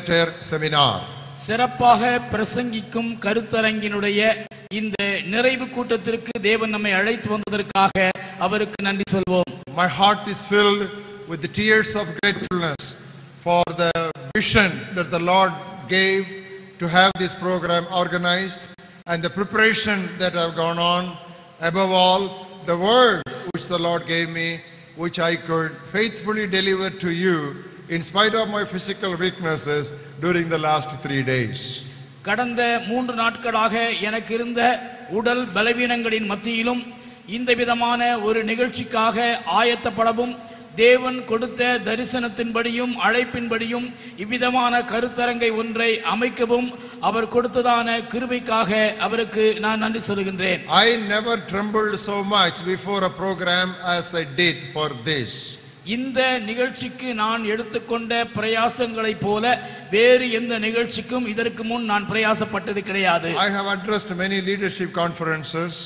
better seminar. சிறப்பாக பிரசங்கிக்கும் கருத்தரங்கினுடைய இந்த நிறைவு கூட்டத்திற்கு தேவன் நம்மை அழைத்து வந்ததற்காக அவருக்கு நன்றி சொல்வோம். My heart is filled with the tears of gratefulness for the vision that the Lord gave to have this program organized and the preparation that have gone on. Above all, the word which the Lord gave me, which I could faithfully deliver to you in spite of my physical weaknesses during the last 3 days. கடந்த 3 நாட்களாக எனக்கு இருந்த உடல் பலவீனங்களின் மத்தியிலும் இந்த விதமான ஒரு நிகழ்ச்சிக்காக ஆயத்தப்படவும் தேவன் கொடுத்த தரிசனத்தின்படியும் அழைப்பின்படியும் இவ்விதமான கருத்தரங்கை ஒன்றை அமைக்கவும் அவர் கொடுத்ததான கிருபைக்காக அவருக்கு நான் நன்றி சொல்கின்றேன். I never trembled so much before a program as I did for this. இந்த நிகழ்ச்சிக்கு நான் எடுத்துக்கொண்ட பிரயாசங்களைப் போல வேறு எந்த நிகழ்ச்சிக்கும் இதற்கு முன் நான் பிரயாசப்பட்டது கிடையாது. I have addressed many leadership conferences.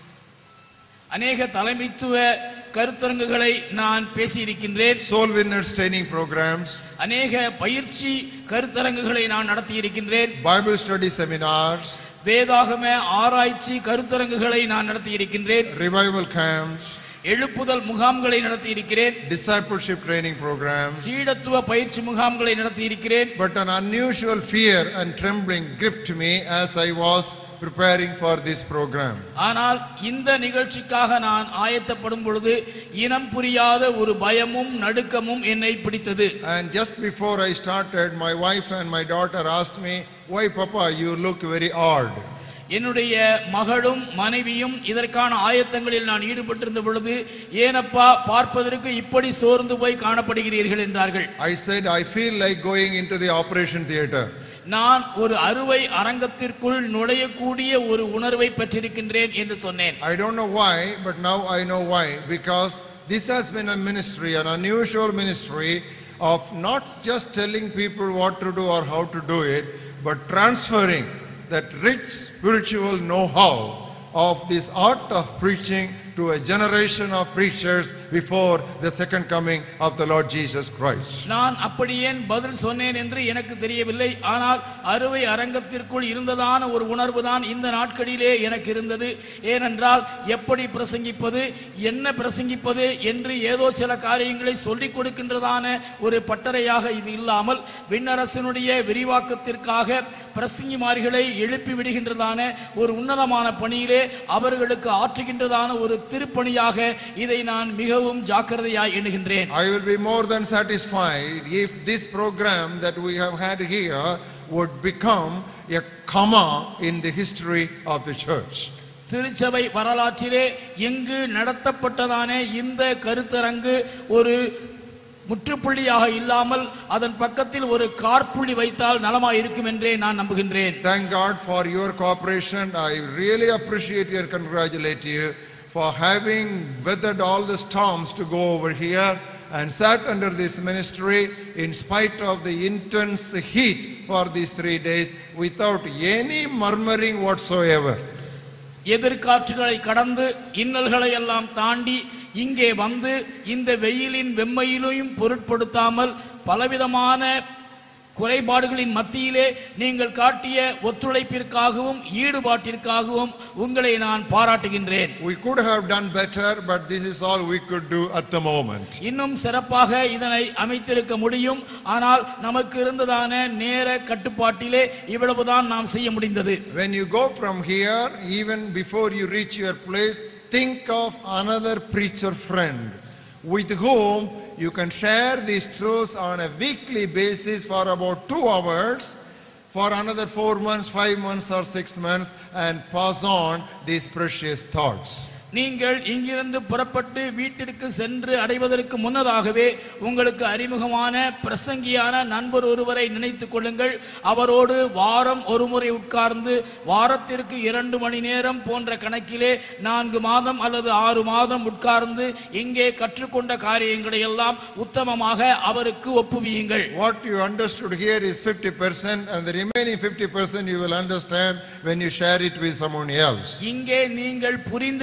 அநேக தலைமைத்துவ கருத்தரங்குகளை நான் பேசியிருக்கின்றேன். Soul winners training programs. அநேக பயிற்சி கருத்தரங்குகளை நான் நடத்தி இருக்கின்றேன். Bible study seminars. வேதாகம ஆராய்ச்சி கருத்தரங்குகளை நான் நடத்தி இருக்கின்றேன். Revival camps. எழுப்புதல் முகாம்களை நடத்தி இருக்கிறேன். Discipleship training programs. சீடத்துவ பயிற்சி முகாம்களை நடத்தி இருக்கிறேன். But an unusual fear and trembling gripped me as I was preparing for this program. ஆனால் இந்த நிகழ்ச்சிக்காக நான் ஆயத்தப்படும் பொழுது இனம் புரியாத ஒரு பயமும் நடுக்கமும் என்னை பிடித்தது. And just before I started, my wife and my daughter asked me, "Why Papa, you look very odd?" என்னுடைய மகளும் மனைவியும் இதற்கான ஆயத்தங்களில் நான் ஈடுபட்டிருந்த பொழுது ஏனப்பா பார்ப்பதற்கு இப்படி சோர்ந்து போய் காணப்படுகிறீர்கள் என்றார்கள். I said, "I feel like going into the operation theater." நான் ஒரு அறுவை அரங்கத்திற்குள் நுழையக்கூடிய ஒரு உணர்வை பெற்றிருக்கின்றேன் என்று சொன்னேன். I don't know why, but now I know why. Because this has been a ministry, an unusual ministry of not just telling people what to do or how to do it, but transferring that rich spiritual know-how of this art of preaching to a generation of preachers before the second coming of the Lord Jesus Christ. நான் அப்படியே பதில் சொன்னேன் என்று எனக்கு தெரியவில்லை. ஆனால் அறுவை அரங்கத்திற்குள் இருந்ததான ஒரு உணர்வு தான் இந்த நாட்களிலே எனக்கு இருந்தது. ஏனென்றால் எப்படி பிரசங்கிப்பது, என்ன பிரசங்கிப்பது என்று ஏதோ சில காரியங்களை சொல்லிக் கொடுக்கின்றதான ஒரு பட்டறையாக இது இல்லாமல் விண்ணரசனுடைய விரிவாக்கத்திற்காக பிரசங்கிமார்களை எழுப்பி விடுகின்றதான ஒரு உன்னதமான பணியிலே அவர்களுக்கு ஆற்றுகின்றதான ஒரு திருப்பணியாக இதை நான் மிகவும் ஜாக்கிரதையாய் எண்ணுகின்றேன். I will be more than satisfied if this program that we have had here would become a comma in the history of the church. திருச்சபை வரலாற்றிலே எங்கு நடத்தப்பட்டதான இந்த கருத்தரங்கு ஒரு முற்றுப்புள்ளியாக இல்லாமல் அதன் பக்கத்தில் ஒரு காற்புள்ளி வைத்தால் நலமாய் இருக்கும் என்றே நான் நம்புகின்றேன். Thank God for your cooperation. I really appreciate and congratulate you for having weathered all the storms to go over here and sat under this ministry in spite of the intense heat for these 3 days without any murmuring whatsoever. எதிர்காற்றுகளை கடந்து இன்னல்களை எல்லாம் தாண்டி இங்கே வந்து இந்த வெயிலின் வெம்மையிலையும் பொருட்படுத்தாமல் பலவிதமான குறைபாடுகளின் மத்தியிலே நீங்கள் காட்டிய ஒத்துழைப்பிற்காகவும் ஈடுபாட்டிற்காகவும் உங்களை நான் பாராட்டுகின்றேன். We could have done better, but this is all we could do at the moment. இன்னும் சிறப்பாக இதனை அமைத்திருக்க முடியும். ஆனால் நமக்கு இருந்ததான நேர கட்டுப்பாட்டிலே இவ்வளவுதான் நாம் செய்ய முடிந்தது. When you go from here, even before you reach your place, think of another preacher friend with whom you can share these truths on a weekly basis for about 2 hours for another 4 months, 5 months or 6 months and pass on these precious thoughts. நீங்கள் இங்கிருந்து புறப்பட்டு வீட்டிற்கு சென்று அடைவதற்கு முன்னதாகவே உங்களுக்கு அறிமுகமான பிரசங்கியான நண்பர் ஒருவரை நினைத்துக் கொள்ளுங்கள். அவரோடு வாரம் ஒரு முறை உட்கார்ந்து வாரத்திற்கு 2 மணி நேரம் போன்ற கணக்கிலே 4 மாதம் அல்லது 6 மாதம் உட்கார்ந்து இங்கே கற்றுக்கொண்ட காரியங்களை எல்லாம் உத்தமமாக அவருக்கு ஒப்புவியுங்கள். What you understood here is 50% and the remaining 50% you will understand when you share it with someone else. இங்கே நீங்கள் புரிந்து கொண்டவை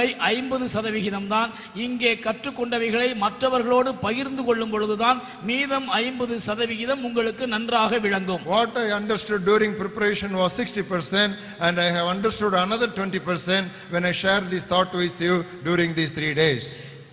உண்மை 50% தான். இங்கே கற்றுக்கொண்டவைகளை மற்றவர்களோடு பகிர்ந்து கொள்ளும் பொழுதுதான் மீதம் 50% உங்களுக்கு நன்றாக விளங்கும். What I understood during preparation was 60%, and I have understood another 20% when I share this thought with you during these 3 days.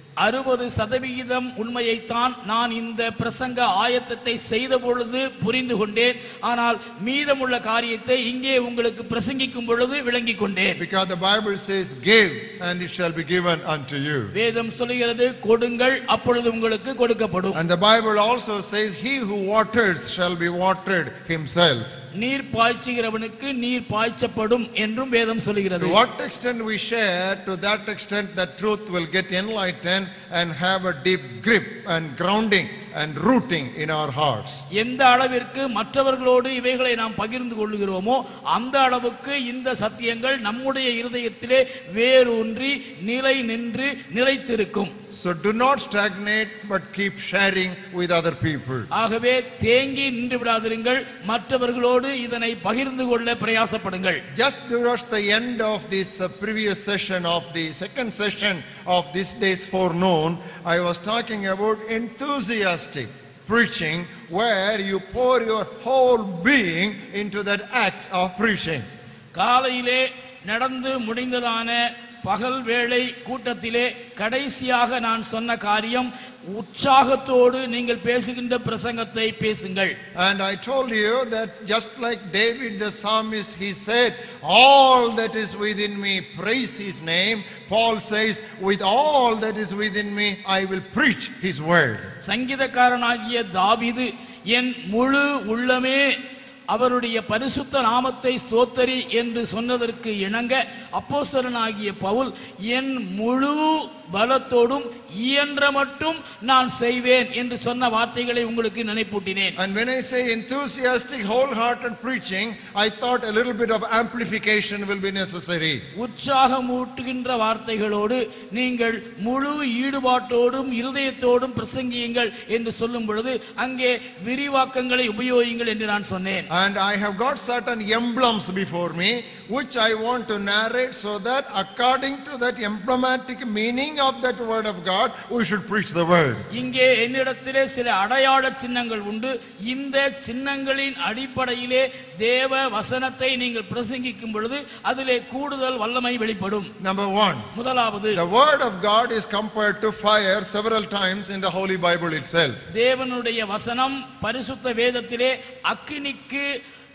60% உண்மையைத்தான் நான் இந்த பிரசங்க ஆயத்தத்தை செய்த பொழுது புரிந்து கொண்டேன். ஆனால் மீதமுள்ள காரியத்தை இங்கே உங்களுக்கு பிரசங்கிக்கும் பொழுது விளங்கிக் கொண்டேன். Because the Bible says, give and it shall be given unto you. வேதம் சொல்கிறது, கொடுங்கள் அப்பொழுது உங்களுக்கு கொடுக்கப்படும். And the Bible also says, he who waters shall be watered himself. நீர் பாய்ச்சுகிறவனுக்கு நீர் பாய்ச்சப்படும் என்றும் வேதம் சொல்கிறது. To what extent we share, to that extent the truth will get enlightened and have a deep grip and grounding and rooting in our hearts. எந்த அளவிற்கு மற்றவர்களோடு இவைகளை நாம் பகிர்ந்து கொள்கிறோமோ அந்த அளவுக்கு இந்த சத்தியங்கள் நம்முடைய இருதயத்திலே வேரூன்றி நிலை நின்று நிலைத்திருக்கும். So do not stagnate, but keep sharing with other people. ஆகவே தேங்கி நின்று விடாதிருங்கள், மற்றவர்களோடு இதனை பகிர்ந்து கொள்ள பிரயாசப்படுங்கள். Just towards the end of this previous session of the second session of this day's forenoon, I was talking about enthusiastic preaching, where you pour your whole being into that act of preaching. காலையிலே நடந்து முடிந்ததான பகல் வேளை கூட்டத்திலே கடைசியாக நான் சொன்ன காரியம், உற்சாகத்தோடு நீங்கள் பேசுகின்ற பிரசங்கத்தை பேசுங்கள். And I told you that just like David the psalmist, he said, all that is within me praise his name. Paul says, with all that is within me I will preach his word. சங்கீதக்காரனாகிய தாவீது, என் முழு உள்ளமே அவருடைய பரிசுத்த நாமத்தை ஸ்தோத்தரி என்று சொன்னதற்கு இணங்க அப்போஸ்தலனாகிய பவுல், என் முழு பலத்தோடும் இயன்ற மட்டும் நான் செய்வேன் என்று சொன்ன வார்த்தைகளை உங்களுக்கு நினைப்பூட்டினேன். And when I say enthusiastic wholehearted preaching, I thought a little bit of amplification will be necessary. உற்சாகமூட்டுகின்ற வார்த்தைகளோடு நீங்கள் முழு ஈடுபாட்டோடும் இருதயத்தோடும் பிரசங்கியுங்கள் என்று சொல்லும் பொழுது அங்கே விரிவாக்கங்களை உபயோகிங்கள் என்று நான் சொன்னேன். And I have got certain emblems before me which I want to narrate, so that according to that emblematic meaning of that word of God, we should preach the word. இங்கே என்னிடத்திலே சில அடையாள சின்னங்கள் உண்டு. இந்த சின்னங்களின் அடிப்படையிலே தேவ வசனத்தை நீங்கள் பிரசங்கிக்கும் பொழுது அதிலே கூடுதல் வல்லமை வெளிப்படும். Number 1, முதலாவது, the word of God is compared to fire several times in the Holy Bible itself. தேவனுடைய வசனம் பரிசுத்த வேதத்திலே அக்கினிக்கு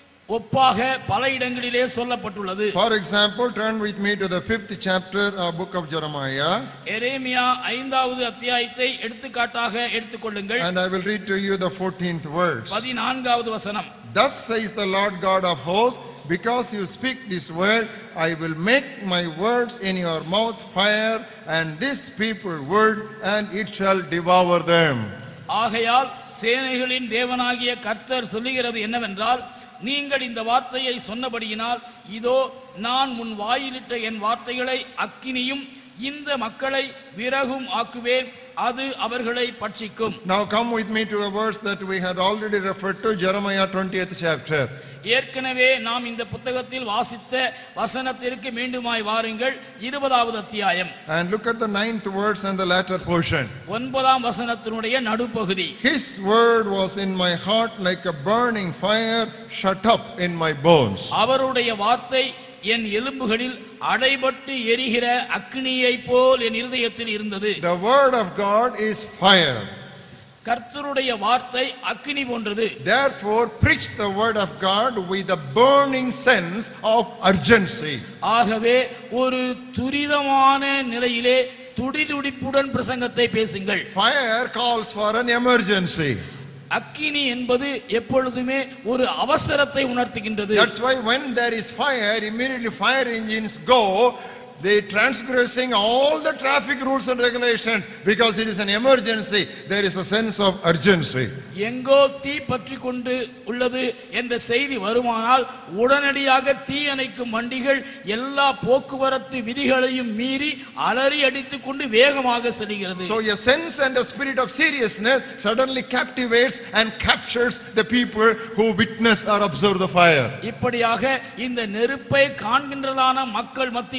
ஒப்பாக பல இடங்களிலே சொல்லப்பட்டுள்ளது. For example, turn with me to the 5th chapter of book of Jeremiah. எரேமியா 5வது அத்தியாயத்தை எடுத்துக்காட்டாக எடுத்துக்கொள்ளுங்கள். And I will read to you the 14th verse. 14வது வசனம். Thus says the Lord God of hosts, because you speak this word, I will make my words in your mouth fire, and this people word, and it shall devour them. ஆகையால் சேனைகளின் தேவனாகிய கர்த்தர் சொல்லுகிறது என்னவென்றால், நீங்கள் இந்த வார்த்தையை சொன்னபடியினால் இதோ நான் உன் வாயிலிட்ட என் வார்த்தைகளை அக்கினியும் இந்த மக்களை விறகும் ஆக்குவேன், அது அவர்களை பட்சிக்கும். Now come with me to a verse that we had already referred to, Jeremiah 20th chapter. ஏற்கனவே நாம் இந்த புத்தகத்தில் வாசித்த வசனத்திற்கு மீண்டுமாய் வாருங்கள். 20வது அத்தியாயம். And look at the 9th verse and the latter portion. 9ஆம் வசனத்தினுடைய நடுப்பகுதி. His word was in my heart like a burning fire shut up in my bones. அவருடைய வார்த்தை என் எலும்புகளில் அடைபட்டு எரிகிற அக்கினியை போல் என் இருதயத்தில் இருந்தது. The word of God is fire. கர்த்தருடைய வார்த்தை அக்கினி போன்றது. Therefore preach the word of God with a burning sense of urgency. ஆகவே ஒரு துரிதமான நிலையிலே துடிதுடிப்புடன் பிரசங்கத்தை பேசுங்கள். Fire calls for an emergency. அக்கினி என்பது எப்பொழுதுமே ஒரு அவசரத்தை உணர்த்துகின்றது. That's why when there is fire, immediately fire engines go. They transgressing all the traffic rules and regulations, because it is an emergency. There is a sense of urgency. எங்கோ தீ பற்றி கொண்டு உள்ளது என்ற செய்தி வருமானால் உடனடியாக தீ அணைக்கும் வண்டிகள் எல்லா போக்குவரத்து விதிகளையும் மீறி அலறி அடித்துக் கொண்டு வேகமாக செல்கிறது. So a sense and a spirit of seriousness suddenly captivates and captures the people who witness or observe the fire. இப்படியாக இந்த நெருப்பை காண்கின்றதான மக்கள் மத்தியிலே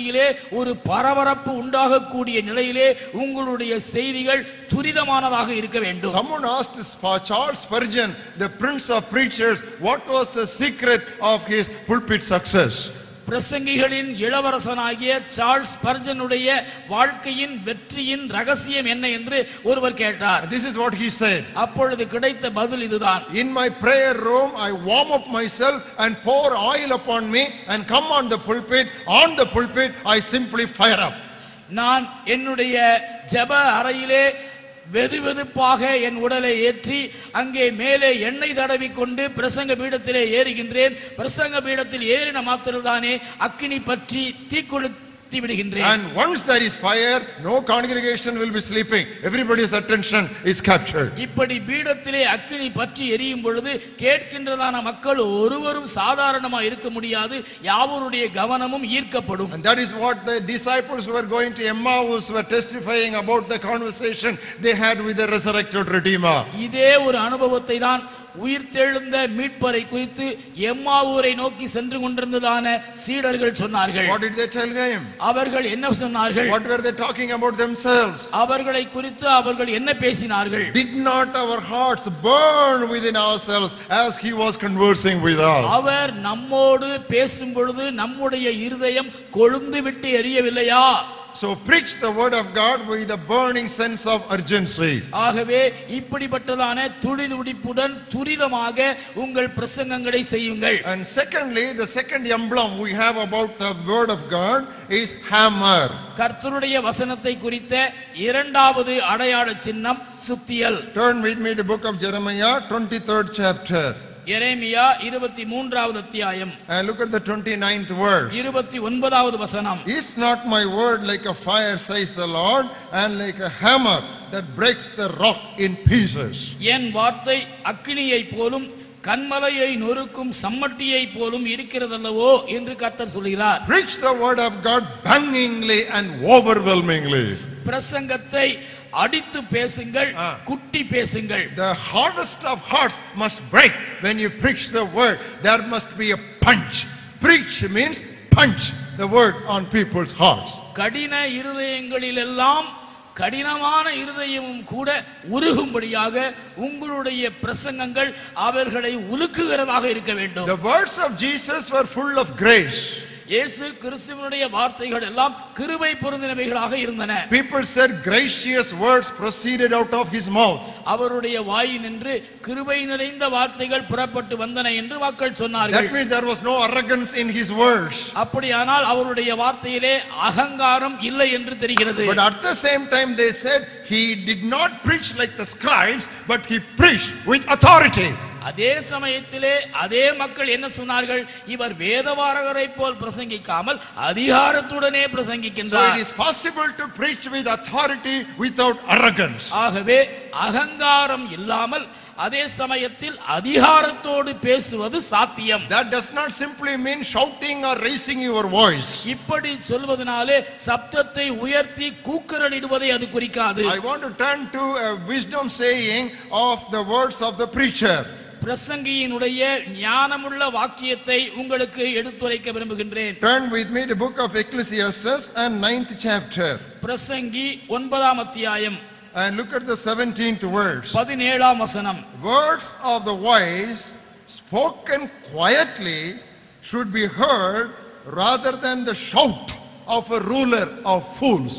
ஒரு பரபரப்பு உண்டாகக்கூடிய நிலையிலே உங்களுடைய செய்திகள் துரிதமானதாக இருக்க வேண்டும். Someone asked Charles Spurgeon, the prince of preachers, what was the secret of his pulpit success? பிரசங்கிகளின் இளவரசனாகிய சார்ல்ஸ் ஸ்பர்ஜனுடைய வாழ்க்கையின் வெற்றியின் ரகசியம் என்ன என்று ஒருவர் கேட்டார். This is what he said. அப்பொழுது கிடைத்த பதில் இதுதான். In my prayer room I warm up myself and pour oil upon me and come on the pulpit. On the pulpit I simply fire up. நான் என்னுடைய ஜெப அறையிலே வெதுவெதுப்பாக என் உடலை ஏற்றி அங்கே மேலே எண்ணெய் தடவி கொண்டு பிரசங்க பீடத்திலே ஏறுகின்றேன். பிரசங்க பீடத்தில் ஏறின மாத்திரம்தானே அக்கினி பற்றி தீக்குளித்து விடுகின்றேன். And once there is fire, no congregation will be sleeping. Everybody's attention is captured. இப்படி பீடத்திலே அக்கினி பற்றி எரியும் பொழுது கேட்கின்றதான மக்கள் ஒருவரும் சாதாரணமாக இருக்க முடியாது. யாவருடைய கவனமும் ஈர்க்கப்படும். And that is what the disciples who were going to Emmaus were testifying about the conversation they had with the resurrected Redeemer. இதே ஒரு அனுபவத்தை தான் உயிர்த்தெழுந்த மீட்பரை குறித்து எம்மாவூரை நோக்கி சென்று கொண்டிருந்ததான சீடர்கள் சொன்னார்கள். What did they tell them? அவர்கள் என்ன சொன்னார்கள்? What were they talking about themselves? அவர்களை குறித்து அவர்கள் என்ன பேசினார்கள்? Did not our hearts burn within ourselves as he was conversing with us? அவர் நம்மோடு பேசும் பொழுது நம்முடைய இருதயம் கொழுந்து விட்டு எரியவில்லையா? So preach the word of God with a burning sense of urgency. ஆகவே இப்படிப்பட்டதான துடிதுடிப்புடன் துரிதமாக உங்கள் பிரசங்கங்களை செய்யுங்கள். And secondly, the second emblem we have about the word of God is hammer. கர்த்தருடைய வசனத்தை குறித்த இரண்டாவது அடையாள சின்னம் சுத்தியல். Turn with me to the book of Jeremiah, 23rd chapter. எரேமியா 23வது அத்தியாயம். And look at the 29th verse. 29வது வசனம். Is not my word like a fire, says the Lord, and like a hammer that breaks the rock in pieces? என் வார்த்தை அக்கினியை போலும் கன்மலையை நொறுக்கும் சம்மட்டியை போலும் இருக்கிறதல்லவோ என்று கர்த்தர் சொல்கிறார். Preach the word of God bangingly and overwhelmingly. பிரசங்கத்தை அடித்து பேசுங்கள், குட்டி பேசுங்கள். The hardest of hearts must break when you preach the word. There must be a punch. Preach means punch the word on people's hearts. கடின இருதயங்களிலெல்லாம் கடினமான இருதயமும் கூட உருகும்படியாக உங்களுடைய பிரசங்கங்கள் அவர்களை உலுக்குகிறதாக இருக்க வேண்டும். The words of Jesus were full of grace. இயேசு கிறிஸ்துவினுடைய வார்த்தைகள் எல்லாம் கிருபை பொருந்தினவைகளாக இருந்தன. People said gracious words proceeded out of his mouth. அவருடைய வாயினின்று கிருபை நிறைந்த வார்த்தைகள் புறப்பட்டு வந்தன என்று மக்கள் சொன்னார்கள். That means there was no arrogance in his words. அப்படியானால் அவருடைய வார்த்தையிலே அகங்காரம் இல்லை என்று தெரிகிறது. But at the same time they said he did not preach like the scribes, but he preached with authority. அதே சமயத்திலே அதே மக்கள் என்ன சொன்னார்கள்? இவர் வேதவாரகரை போல் பிரசங்கிக்காமல் அதிகாரத்துடனே பிரசங்கிக்கின்றார். So it is possible to preach with authority without arrogance. ஆகவே அகங்காரம் இல்லாமல் அதே சமயத்தில் அதிகாரத்தோடு பேசுவது சாத்தியம். That does not simply mean shouting or raising your voice. இப்படி சொல்வதனாலே சப்தத்தை உயர்த்தி கூக்குரலிடுவதை அது குறிக்காது. I want to turn to a wisdom saying of the words of the preacher. பிரசங்கியினுடைய ஞானமுள்ள வாக்கியத்தை உங்களுக்கு எடுத்துரைக்க விரும்புகின்றேன். Turn with me to the book of Ecclesiastes and 9th chapter. பிரசங்கி 9ஆம் அத்தியாயம். And look at the 17th verse. 17ஆம் வசனம். Words of the wise spoken quietly should be heard rather than the shout of a ruler of fools.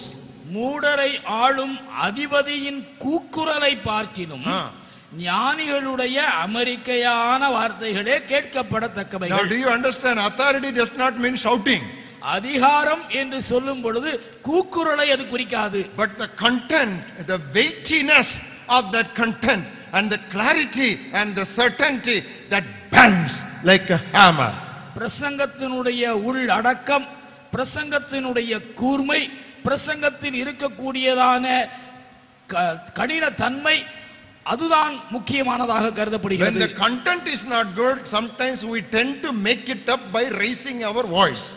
மூடரை ஆளும் அதிபதியின் கூக்குரலை பார்க்கிலும் ஞானிகளுடைய அமெரிக்கையான வார்த்தைகளே கேட்கப்படத்தக்கவை. Now do you understand? Authority does not mean shouting. அதிகாரம் என்று சொல்லும் பொழுது கூக்குரலை அது குறிக்காது. But the content, the weightiness of that content and the clarity and the certainty that bangs like a hammer. பிரசங்கத்தினுடைய உள்ளடக்கம், பிரசங்கத்தினுடைய கூர்மை, பிரசங்கத்தில் இருக்கக்கூடியதான கடின தன்மை அதுதான் முக்கியமானதாக கருதப்படுகிறது. When the content is not good, sometimes we tend to make it up by raising our voice.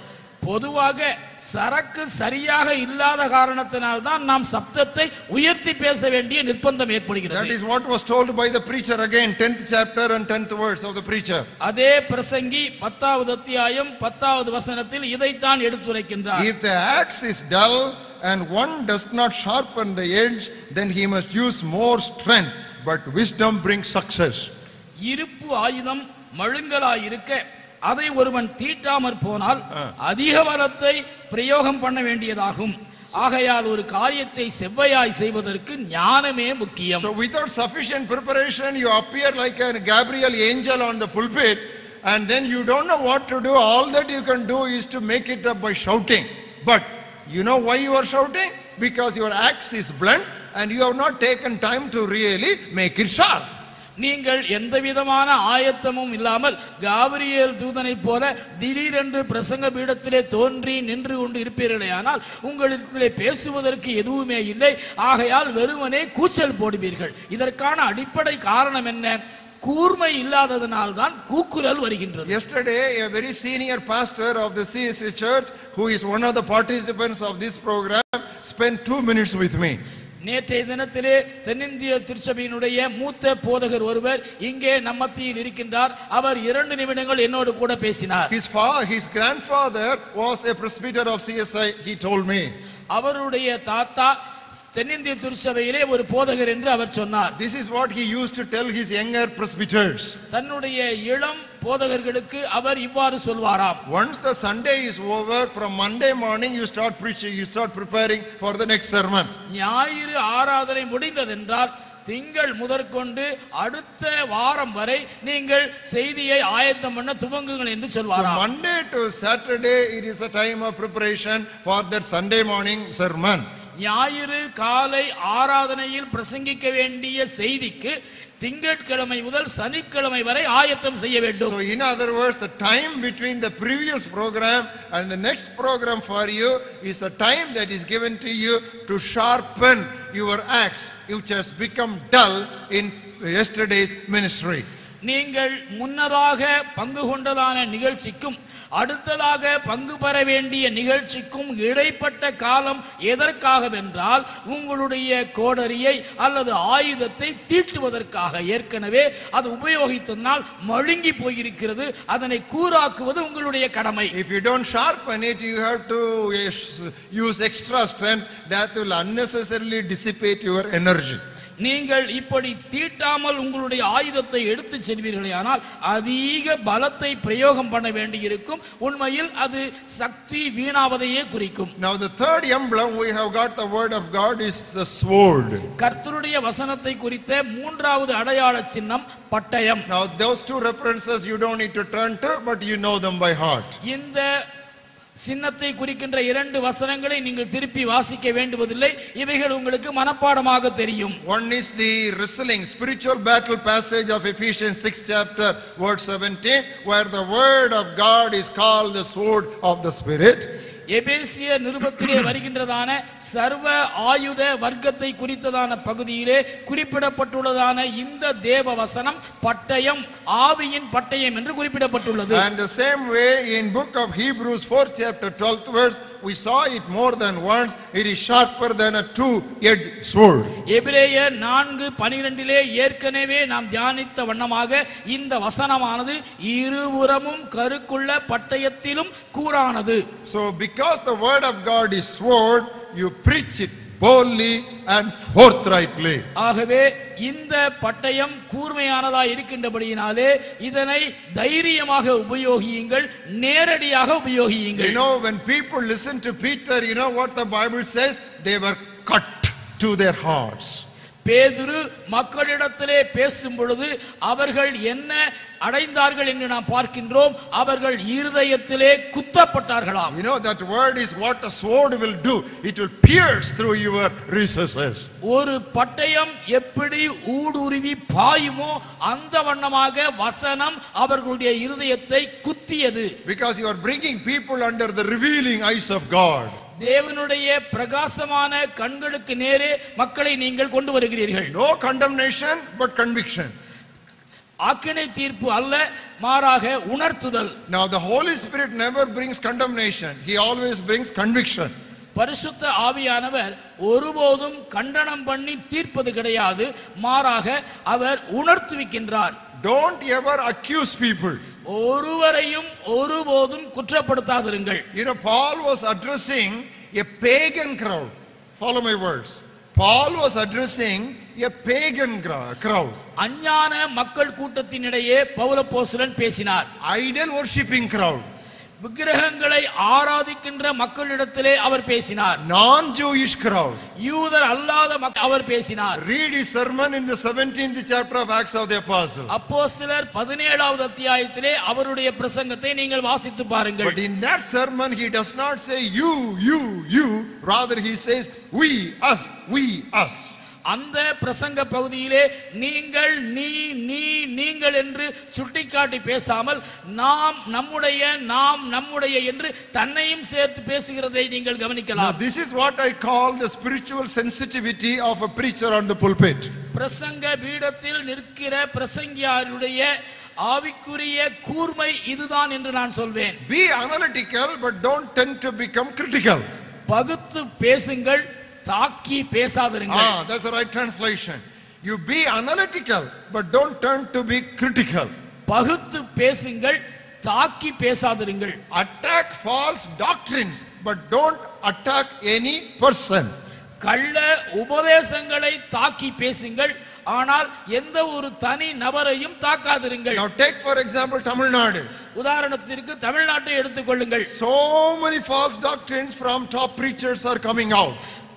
பொதுவாக சரக்கு சரியாக இல்லாத காரணத்தினால் தான் நாம் சப்தத்தை உயர்த்தி பேச வேண்டிய நிர்பந்தம் ஏற்படுகிறது. That is what was told by the preacher again, 10th chapter and 10th words of the preacher. அதே பிரசங்கி 10வது அத்தியாயம் 10வது வசனத்தில் இதைத்தான் எடுத்துரைக்கின்றார். If the axe is dull and one does not sharpen the edge, then he must use more strength, but wisdom brings success. இருப்பு ஆயுதம் மழுங்கலாய் இருக்க அதை ஒருவன் தீட்டாமற் போனால் அதிக பலத்தை பிரயோகம் பண்ண வேண்டியதாகும். ஆகையால் ஒரு காரியத்தை செவ்வையாய் செய்வதற்கு ஞானமே முக்கியம். So without sufficient preparation you appear like a Gabriel angel on the pulpit, and then you don't know what to do. All that you can do is to make it up by shouting. But you know why you are shouting? Because your axe is blunt and you have not taken time to really make it sharp. நீங்கள் எந்த விதமான ஆயத்தமும் இல்லாமல் Gabriel தூதனைப் போல திடீரென்று பிரசங்க பீடத்திலே தோன்றி நின்று கொண்டு இருப்பீர்களே, ஆனால் உங்களிடத்திலே பேசுவதற்கு எதுவுமே இல்லை. ஆகையால் வெறுமனே கூச்சல் போடுவீர்கள். இதற்கான அடிப்படை காரணம் என்ன? கூர்மை இல்லாததனால் தான் கூக்குரல் வருகின்றது. Yesterday a very senior pastor of the CSA church, who is one of the participants of this program, spent 2 minutes with me. நேற்றைய தினத்திலே தென்னிந்திய திருச்சபையினுடைய மூத்த போதகர் ஒருவர் இங்கே நம்ம மத்தியில் இருக்கின்றார். அவர் 2 நிமிடங்கள் என்னோடு கூட பேசினார். His grandfather was a presbyter of CSI, he told me. அவருடைய தாத்தா தென்னிந்திய திருச்சபையிலே ஒரு போதகர் என்று அவர் சொன்னார். This is what he used to tell his younger presbyters. தன்னுடைய இளம் போதகர்களுக்கு அவர் இவ்வாறு சொல்வாராம். Once the Sunday is over, from Monday morning you start preaching, you start preparing for the next sermon. ஞாயிறு ஆராதனை முடிந்ததென்றால் திங்கள் முதற்கொண்டு அடுத்த வாரம் வரை நீங்கள் செய்தியை ஆயத்தம் பண்ண துவங்குங்கள் என்று சொல்வாராம். So Monday to Saturday it is a time of preparation for that Sunday morning sermon. ஞாயிறு காலை ஆராதனையில் பிரசங்கிக்க வேண்டிய செய்திக்கு திங்கட்கிழமை முதல் சனிக்கிழமை வரை ஆயத்தம் செய்ய வேண்டும். So in other words, the time between the previous program and the next program for you is a time that is given to you to sharpen your axe, which has become dull in yesterday's ministry. நீங்கள் முன்னதாக பங்கு கொண்டதான நிகழ்ச்சிக்கும் அடுத்ததாக பங்கு பெற வேண்டிய நிகழ்ச்சிக்கும் இடைப்பட்ட காலம் எதற்காகவென்றால் உங்களுடைய கோடரியை அல்லது ஆயுதத்தை தீட்டுவதற்காக. ஏற்கனவே அது உபயோகித்ததனால் மழுங்கி போயிருக்கிறது. அதனை கூராக்குவது உங்களுடைய கடமை. If you don't sharpen it, you have to use extra strength that will unnecessarily dissipate your energy. நீங்கள் இப்படி தீட்டாமல் உங்களுடைய ஆயுதத்தை எடுத்து செல்வீர்களே, ஆனால் அதிக பலத்தை பிரயோகம் பண்ண வேண்டியிருக்கும். உண்மையில் அது சக்தி வீணாவதையே குறிக்கும். Now the third emblem we have got, the word of God, is the sword. கர்த்தருடைய வசனத்தை குறித்த மூன்றாவது அடையாள சின்னம் பட்டயம். Now those two references you don't need to turn to, but you know them by heart. இந்த சின்னத்தை குறிக்கின்ற 2 வசனங்களை நீங்கள் திருப்பி வாசிக்க வேண்டுவதில்லை. இவைகள் உங்களுக்கு மனப்பாடமாக தெரியும். One is the wrestling spiritual battle passage of Ephesians 6th chapter verse 17, where the word of God is called the sword of the spirit. எபேசிய நிருபத்திலே வருகின்றதான சர்வ ஆயுத வர்க்கத்தை குறித்ததான பகுதியிலே குறிப்பிடப்பட்டுள்ளதான இந்த தேவ வசனம் பட்டயம், ஆவியின் பட்டயம் என்று குறிப்பிடப்பட்டுள்ளது. And the same way in book of Hebrews 4th chapter 12th verse, we saw it more than once. It is sharper than a two-edged sword. எபிரேயர் 4:12 ஏற்கனவே நாம் தியானித்த வண்ணமாக இந்த வசனமானது இருபுறமும் கருக்குள்ள பட்டயத்திலும் கூரானது. So because the word of God is sword, you preach it boldly and forthrightly. ஆகவே இந்த பட்டயம் கூர்மையானதா இருக்கின்றபடியினாலே இதனை தைரியமாக உபயோகியுங்கள், நேரடியாக உபயோகியுங்கள். You know, when people listen to Peter, you know what the Bible says? They were cut to their hearts. பேதுரு மக்களிடத்திலே பேசும் பொழுது அவர்கள் என்ன அடைந்தார்கள் என்று நாம் பார்க்கின்றோம். அவர்கள் இருதயத்திலே குத்தப்பட்டார்களாம். You know, that word is what a sword will do. It will pierce through your recesses. ஒரு பட்டயம் எப்படி ஊடுருவி பாயுமோ அந்த வண்ணமாக வசனம் அவர்களுடைய இருதயத்தை குத்தியது. Because you are bringing people under the revealing eyes of God. தேவனுடைய பிரகாசமான கண்களுக்கு நேரே மக்களை நீங்கள் கொண்டு வருகிறீர்கள். No condemnation but conviction. ஆக்கினை தீர்ப்பு அல்ல, மாறாக உணர்த்துதல். Now the Holy Spirit never brings condemnation. He always brings conviction. பரிசுத்த ஆவியானவர் ஒருபோதும் கண்டனம் பண்ணி தீர்ப்பது கிடையாது, மாறாக அவர் உணர்த்துவிக்கின்றார். Don't ever accuse people. ஒருவரையும் ஒருபோதும் குற்றப்படுத்தாதிருங்கள். You know, Paul was addressing a pagan crowd. Follow my words. Paul was addressing a pagan crowd. அஞ்ஞான மக்கள் கூட்டத்தினிடையே பவுலப்போஸ்தலன் பேசினார். Idol worshipping crowd. விக்கிரகங்களை ஆராதிக்கின்ற மக்களிடத்திலே அவர் பேசினார். Non-Jewish crowd. யூதர் அல்லாத அவர் பேசினார். Read his sermon in the 17th chapter of Acts of the Apostles. அப்போஸ்தலர் 17வது அத்தியாயத்திலே அவருடைய பிரசங்கத்தை நீங்கள் வாசித்து பாருங்கள். But in that sermon he does not say you, rather he says we, us. அந்த பிரசங்க பகுதியிலே நீங்கள் நீங்கள் என்று சுட்டிக்காட்டி பேசாமல் நாம் நம்முடைய என்று தன்னையும் சேர்த்து பேசுகிறதை நீங்கள் கவனிக்கலாம். Now this is what I call the spiritual sensitivity of a preacher on the pulpit. பிரசங்க பீடத்தில் நிற்கிற பிரசங்கியாருடைய ஆவிக்குரிய கூர்மை இதுதான் என்று நான் சொல்வேன். Be analytical but don't tend to become critical. பகுத்து பேசுங்கள், தாக்கி பேசாதிருங்கள். That's the right translation. You be analytical but don't turn to be critical. பகுத்து பேசுங்கள், தாக்கி பேசாதிருங்கள். Attack false doctrines but don't attack any person. கள்ள உபதேசங்களை தாக்கி பேசுங்கள், ஆனால் எந்த ஒரு தனி நபரையும் தாக்காதிருங்கள். Now take for example Tamil Nadu. உதாரணத்திற்கு தமிழ்நாட்டை எடுத்துக்கொள்ளுங்கள். So many false doctrines from top preachers are coming out.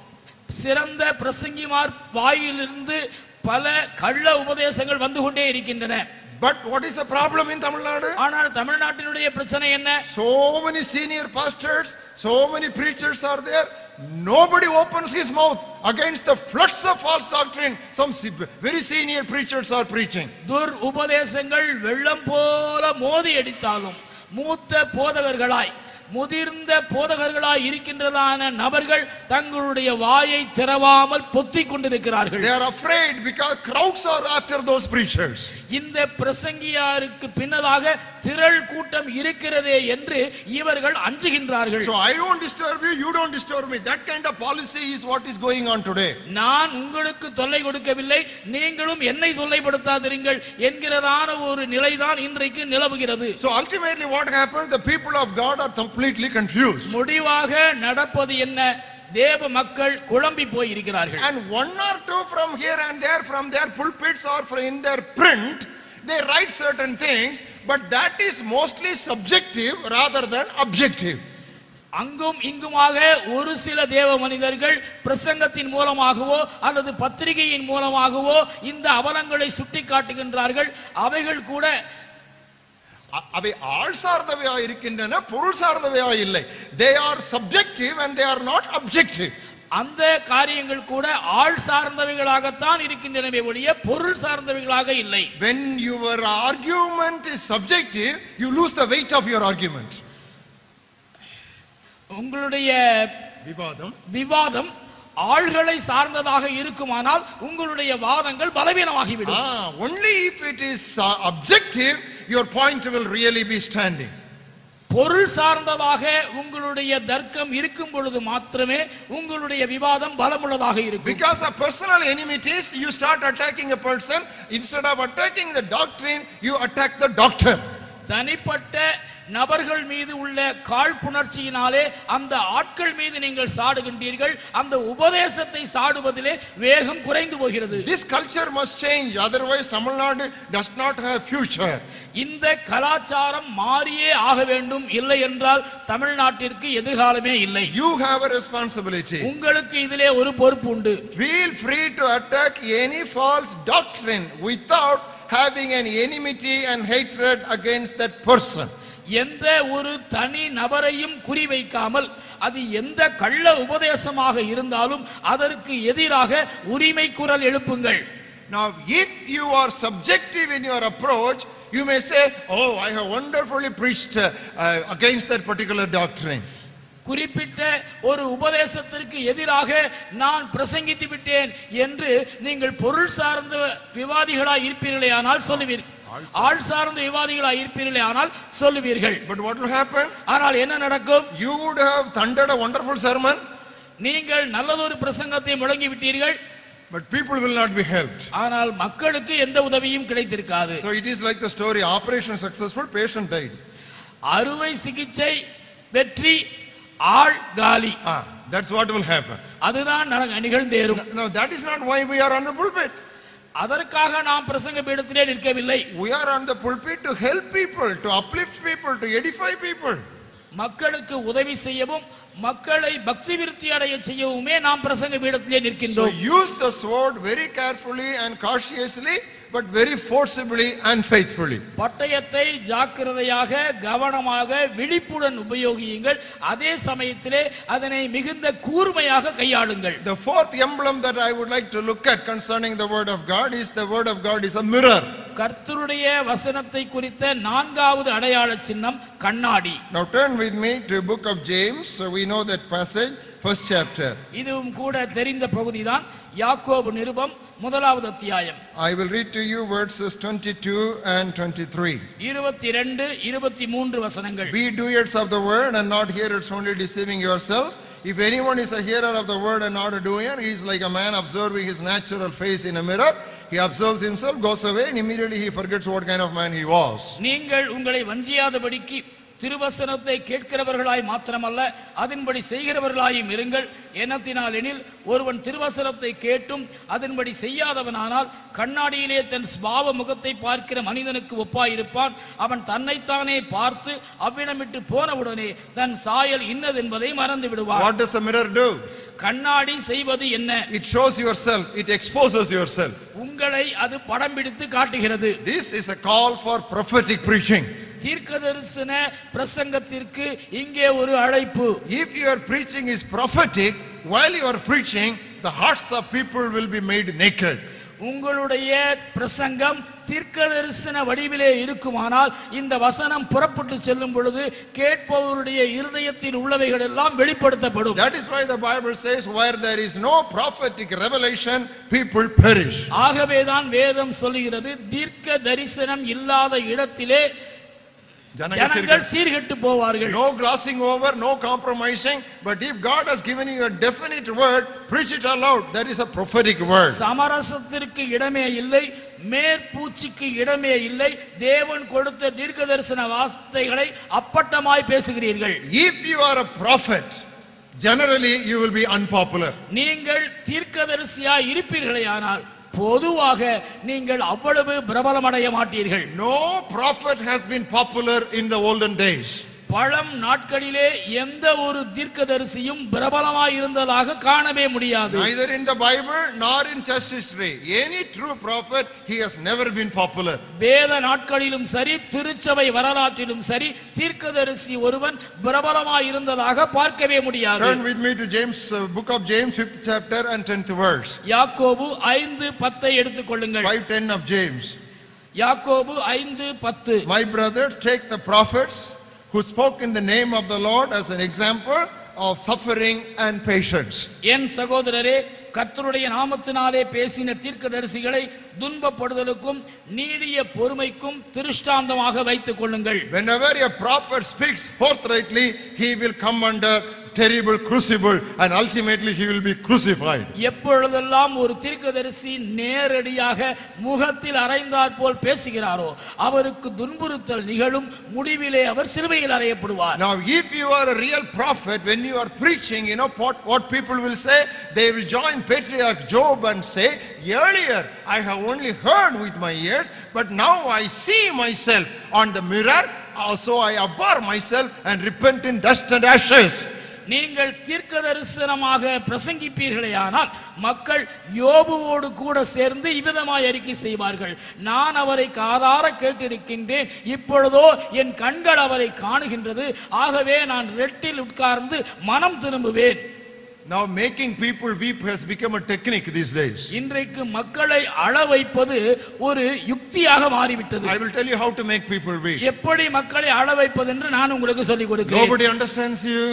சிறந்த பிரசங்கிமார் வாயிலிருந்து பல கள்ள உபதேசங்கள் வந்து கொண்டே இருக்கின்றன. But what is the problem in Tamil Nadu? ஆனால் தமிழ்நாட்டினுடைய பிரச்சனை என்ன? So many senior pastors, so many preachers are there. Nobody opens his mouth against the floods of false doctrine. Some very senior preachers are preaching. துர் உபதேசங்கள் வெள்ளம் போல மோதி அடித்தாலும் மூத்த போதகர்களாய் முதிர்ந்த போதகர்களாய் இருக்கின்றதான நபர்கள் தங்களுடைய வாயை திறவாமல் பொத்திக் கொண்டிருக்கிறார்கள். They are afraid because crowds are after those preachers. இந்த பிரசங்கியாருக்கு பின்னதாக திரள் கூட்டம் இருக்கிறதே என்று இவர்கள் அஞ்சுகின்றார்கள். So I don't disturb you, you don't disturb me. That kind of policy is what is going on today. நான் உங்களுக்கு தொல்லை கொடுக்கவில்லை, நீங்களும் என்னை தொல்லைப்படுத்தாதீர்கள் என்கிறதான ஒரு நிலைதான் இன்றைக்கு நிலவுகிறது. So ultimately what happens, the people of God are completely confused. முடிவாக நடப்பது என்ன? தேவ மக்கள் குழம்பி போய் இருக்கிறார்கள். And one or two from here and there, from their pulpits or in their print, they write certain things, but that is mostly subjective rather than objective. அங்கும் இங்குமாக ஒரு சில தேவ மனிதர்கள் பிரசங்கத்தின் மூலமாகவோ அல்லது பத்திரிகையின் மூலமாகவோ இந்த அவலங்களை சுட்டி காட்டுகின்றார்கள். அவைகள் கூட அவை ஆள் சார்ந்தவையா இருக்கின்றன, பொருள் சார்ந்தவையா இல்லை. They are subjective and they are not objective. அந்த காரியங்கள் கூட ஆள் சார்ந்தவைகளாகத்தான் இருக்கின்றனவே ஒழிய பொருள் சார்ந்தவைகளாக இல்லை. When your argument is subjective, you lose the weight of your argument. உங்களுடைய விவாதம் ஆள்களை சார்ந்ததாக இருக்குமானால் உங்களுடைய வாதங்கள் பலவீனமாகிவிடும். Only if it is objective, your point will really be standing. பொருள் சார்ந்ததாக உங்களுடைய தர்க்கம் இருக்கும் பொழுது மாத்திரமே உங்களுடைய விவாதம் பலமுள்ளதாக இருக்கும். Because of personal enmities, you start attacking a person. Instead of attacking the doctrine, you attack the doctor. தனிப்பட்ட நபர்கள் மீது உள்ள காழ்ப்புணர்ச்சியினாலே அந்த ஆட்கள் மீது நீங்கள் சாடுகின்றீர்கள். அந்த உபதேசத்தை சாடுவதிலே வேகம் குறைந்து போகிறது. This culture must change, otherwise Tamil Nadu does not have future. இந்த கலாச்சாரம் மாறியே ஆக வேண்டும், இல்லை என்றால் தமிழ்நாட்டிற்கு எதிர்காலமே இல்லை. You have a responsibility. உங்களுக்கு இதிலே ஒரு பொறுப்பு உண்டு. Feel free to attack any false doctrine without having an enmity and hatred against that person. எந்த ஒரு தனி நபரையும் குறிவைக்காமல் அது எந்த கள்ள உபதேசமாக இருந்தாலும் அதற்கு எதிராக உரிமை குரல் எழுப்புங்கள். Now if you are subjective in your approach, you may say, oh, I have wonderfully preached against that particular doctrine. குறிப்பிட்ட ஒரு உபதேசத்திற்கு எதிராக நான் பிரசங்கித்து விட்டேன் என்று நீங்கள் பொருள் சார்ந்த விவாதிகளாய் இருப்பீர்களே ஆனால் சொல்லுவீர்கள். ஆள் சார்ந்த விவாதிகளாய் இருப்பீர்களே ஆனால் சொல்லுவீர்கள். But what will happen? ஆனால் என்ன நடக்கும்? You would have thundered a wonderful sermon, நீங்கள் நல்லதொரு பிரசங்கத்தை முழங்கி விட்டீர்கள், but people will not be helped. ஆனால் மக்களுக்கு எந்த உதவியும் கிடைத்திருக்காது. So it is like the story, operation successful, patient died. அறுவை சிகிச்சை வெற்றி, ஆள் காலி. That's what will happen. அதுதான் நிகழ்ந்தேறும். Now that is not why we are on the pulpit. அதற்காக நாம் பிரசங்க பீடத்திலே நிற்கவில்லை. We are on the pulpit to help people, to uplift people, to edify people. மக்களுக்கு உதவி செய்யவும் மக்களை பக்தி விருத்தி அடைய செய்யவுமே நாம் பிரசங்க பீடத்திலே நிற்கின்றோம். So use the sword very carefully and cautiously, but very forcibly and faithfully. பட்டயத்தை ஜாக்கிரதையாக கவனமாக விழிப்புடன் உபயோகியுங்கள், அதே சமயத்திலே அதனை மிகுந்த கூர்மையாக கையாளுங்கள். The fourth emblem that I would like to look at concerning the word of God is the word of God is a mirror. கர்த்தருடைய வசனத்தை குறித்த நான்காவது அடையாள சின்னம் கண்ணாடி. Now turn with me to book of James. So we know that passage, first chapter. இதுவும் கூட தெரிந்த பகுதிதான் யாக்கோபு நிருபம் முதலாவது அத்தியாயம். I will read to you verses 22 and 23. 22 23 வசனங்கள். Be doers of the word and not hearers only, deceiving yourselves. If anyone is a hearer of the word and not a doer, he is like a man observing his natural face in a mirror. He observes himself, goes away, and immediately he forgets what kind of man he was. நீங்கள் உங்களை வஞ்சியாதபடிக்கு திருவசனத்தை கேட்கிறவர்களாய் மாத்திரமல்ல அதன்படி செய்கிறவர்களாயும் இருங்கள். என்னத்தினால் எனில் ஒருவன் திருவசனத்தை கேட்டும் அதன்படி செய்யாதவனானால் கண்ணாடியிலே தன் சுபாவ முகத்தை பார்க்கிற மனிதனுக்கு ஒப்பாயிருப்பான். அவன் தன்னைத்தானே பார்த்து அவ்விடமிட்டு போனவுடனே தன் சாயல் இன்னதென்பதை மறந்து விடுவான். What does the mirror do? கண்ணாடி செய்வது என்ன? It shows yourself, it exposes yourself. உங்களை அது படம் பிடித்து காட்டுகிறது. This is a call for prophetic preaching. தீர்க்கதரிசன பிரசங்கத்திற்கு இங்கே ஒரு அழைப்பு. If your preaching is prophetic, while you are preaching, the hearts of people will be made naked. உங்களுடைய பிரசங்கம் தீர்க்கதரிசன வடிவிலே இருக்குமானால் இந்த வசனம் புறப்பட்டு செல்லும் பொழுது கேட்பவருடைய இருதயத்தில் உள்ளவைகள் எல்லாம் வெளிப்படுத்தப்படும். That is why the Bible says where there is no prophetic revelation, people perish. ஆகவேதான் வேதம் சொல்கிறது தீர்க்க தரிசனம் இல்லாத இடத்திலே ஜனங்கள் சீர்கெட்டு போவார்கள். No glossing over, no compromising, but if God has given you a definite word, preach it aloud. That is a prophetic word. சமரசத்திற்கு இடமே இல்லை, மேற்பூச்சிக்கு இடமே இல்லை. தேவன் கொடுத்த தீர்க்கதரிசன வார்த்தைகளை அப்பட்டமாய் பேசுகிறீர்கள். If you are a prophet, generally you will be unpopular. நீங்கள் தீர்க்கதரிசியாய் இருப்பீர்களேயானால் பொதுவாக நீங்கள் அவ்வளவு பிரபலமடைய மாட்டீர்கள். No prophet has been popular in the olden days. பழம் நாட்களிலே எந்த ஒரு தீர்க்கதரிசியும் பிரபலமாய் இருந்ததாக காணவே முடியாது. Neither in the Bible nor in church history any true prophet, he has never been popular. வேத நாட்களிலும் சரி திருச்சபை வரலாற்றிலும் சரி தீர்க்கதரிசி ஒருவன் பிரபலமாய் இருந்ததாக பார்க்கவே முடியாது. Turn with me to James, book of James, 5th chapter and 10th verse. யாக்கோபு 5:10 எடுத்துக்கொள்ளுங்கள். 5:10 of James. யாக்கோபு 5:10. My brother, take the prophets who spoke in the name of the Lord as an example of suffering and patience. என் சகோதரரே, கர்த்தருடைய நாமத்தினாலே பேசின தீர்க்கதரிசிகளை துன்பப்படுதலுக்கும் நீடிய பொறுமைக்கும் திருஷ்டாந்தமாக வைத்துக் கொள்ளுங்கள். Whenever a prophet speaks forthrightly, he will come under terrible crucible and ultimately he will be crucified. எப்பொழுதெல்லாம் ஒரு தீர்க்கதரிசி நேரடியாக முகத்தில் அறைந்தாற் போல் பேசுகிறாரோ அவருக்கு துன்புறுத்தல் நிகழும், முடிவிலே அவர் சிலுவையில் அறையப்படுவார். Now if you are a real prophet, when you are preaching, you know what people will say? They will join patriarch Job and say, earlier I have only heard with my ears, but now I see myself on the mirror, also I abhor myself and repent in dust and ashes. நீங்கள் தீர்க்கதரிசனமாக பிரசங்கிப்பீர்களேயானால் மக்கள் யோபுவோடு கூட சேர்ந்து இவ்விதமாய் அறிக்கை செய்வார்கள். நான் அவரை காதார கேட்டிருக்கின்றேன், இப்பொழுதோ என் கண்கள் அவரை காணுகின்றது, ஆகவே நான் ரெட்டில் உட்கார்ந்து மனம் திரும்புவேன். Now making people weep has become a technique these days. இன்றைக்கு மக்களை அழ வைப்பது ஒரு யுக்தியாக மாறிவிட்டது. I will tell you how to make people weep. எப்படி மக்களை அழ வைப்பது என்று நான் உங்களுக்கு சொல்லிக் கொடுக்கிறேன். Nobody understands you.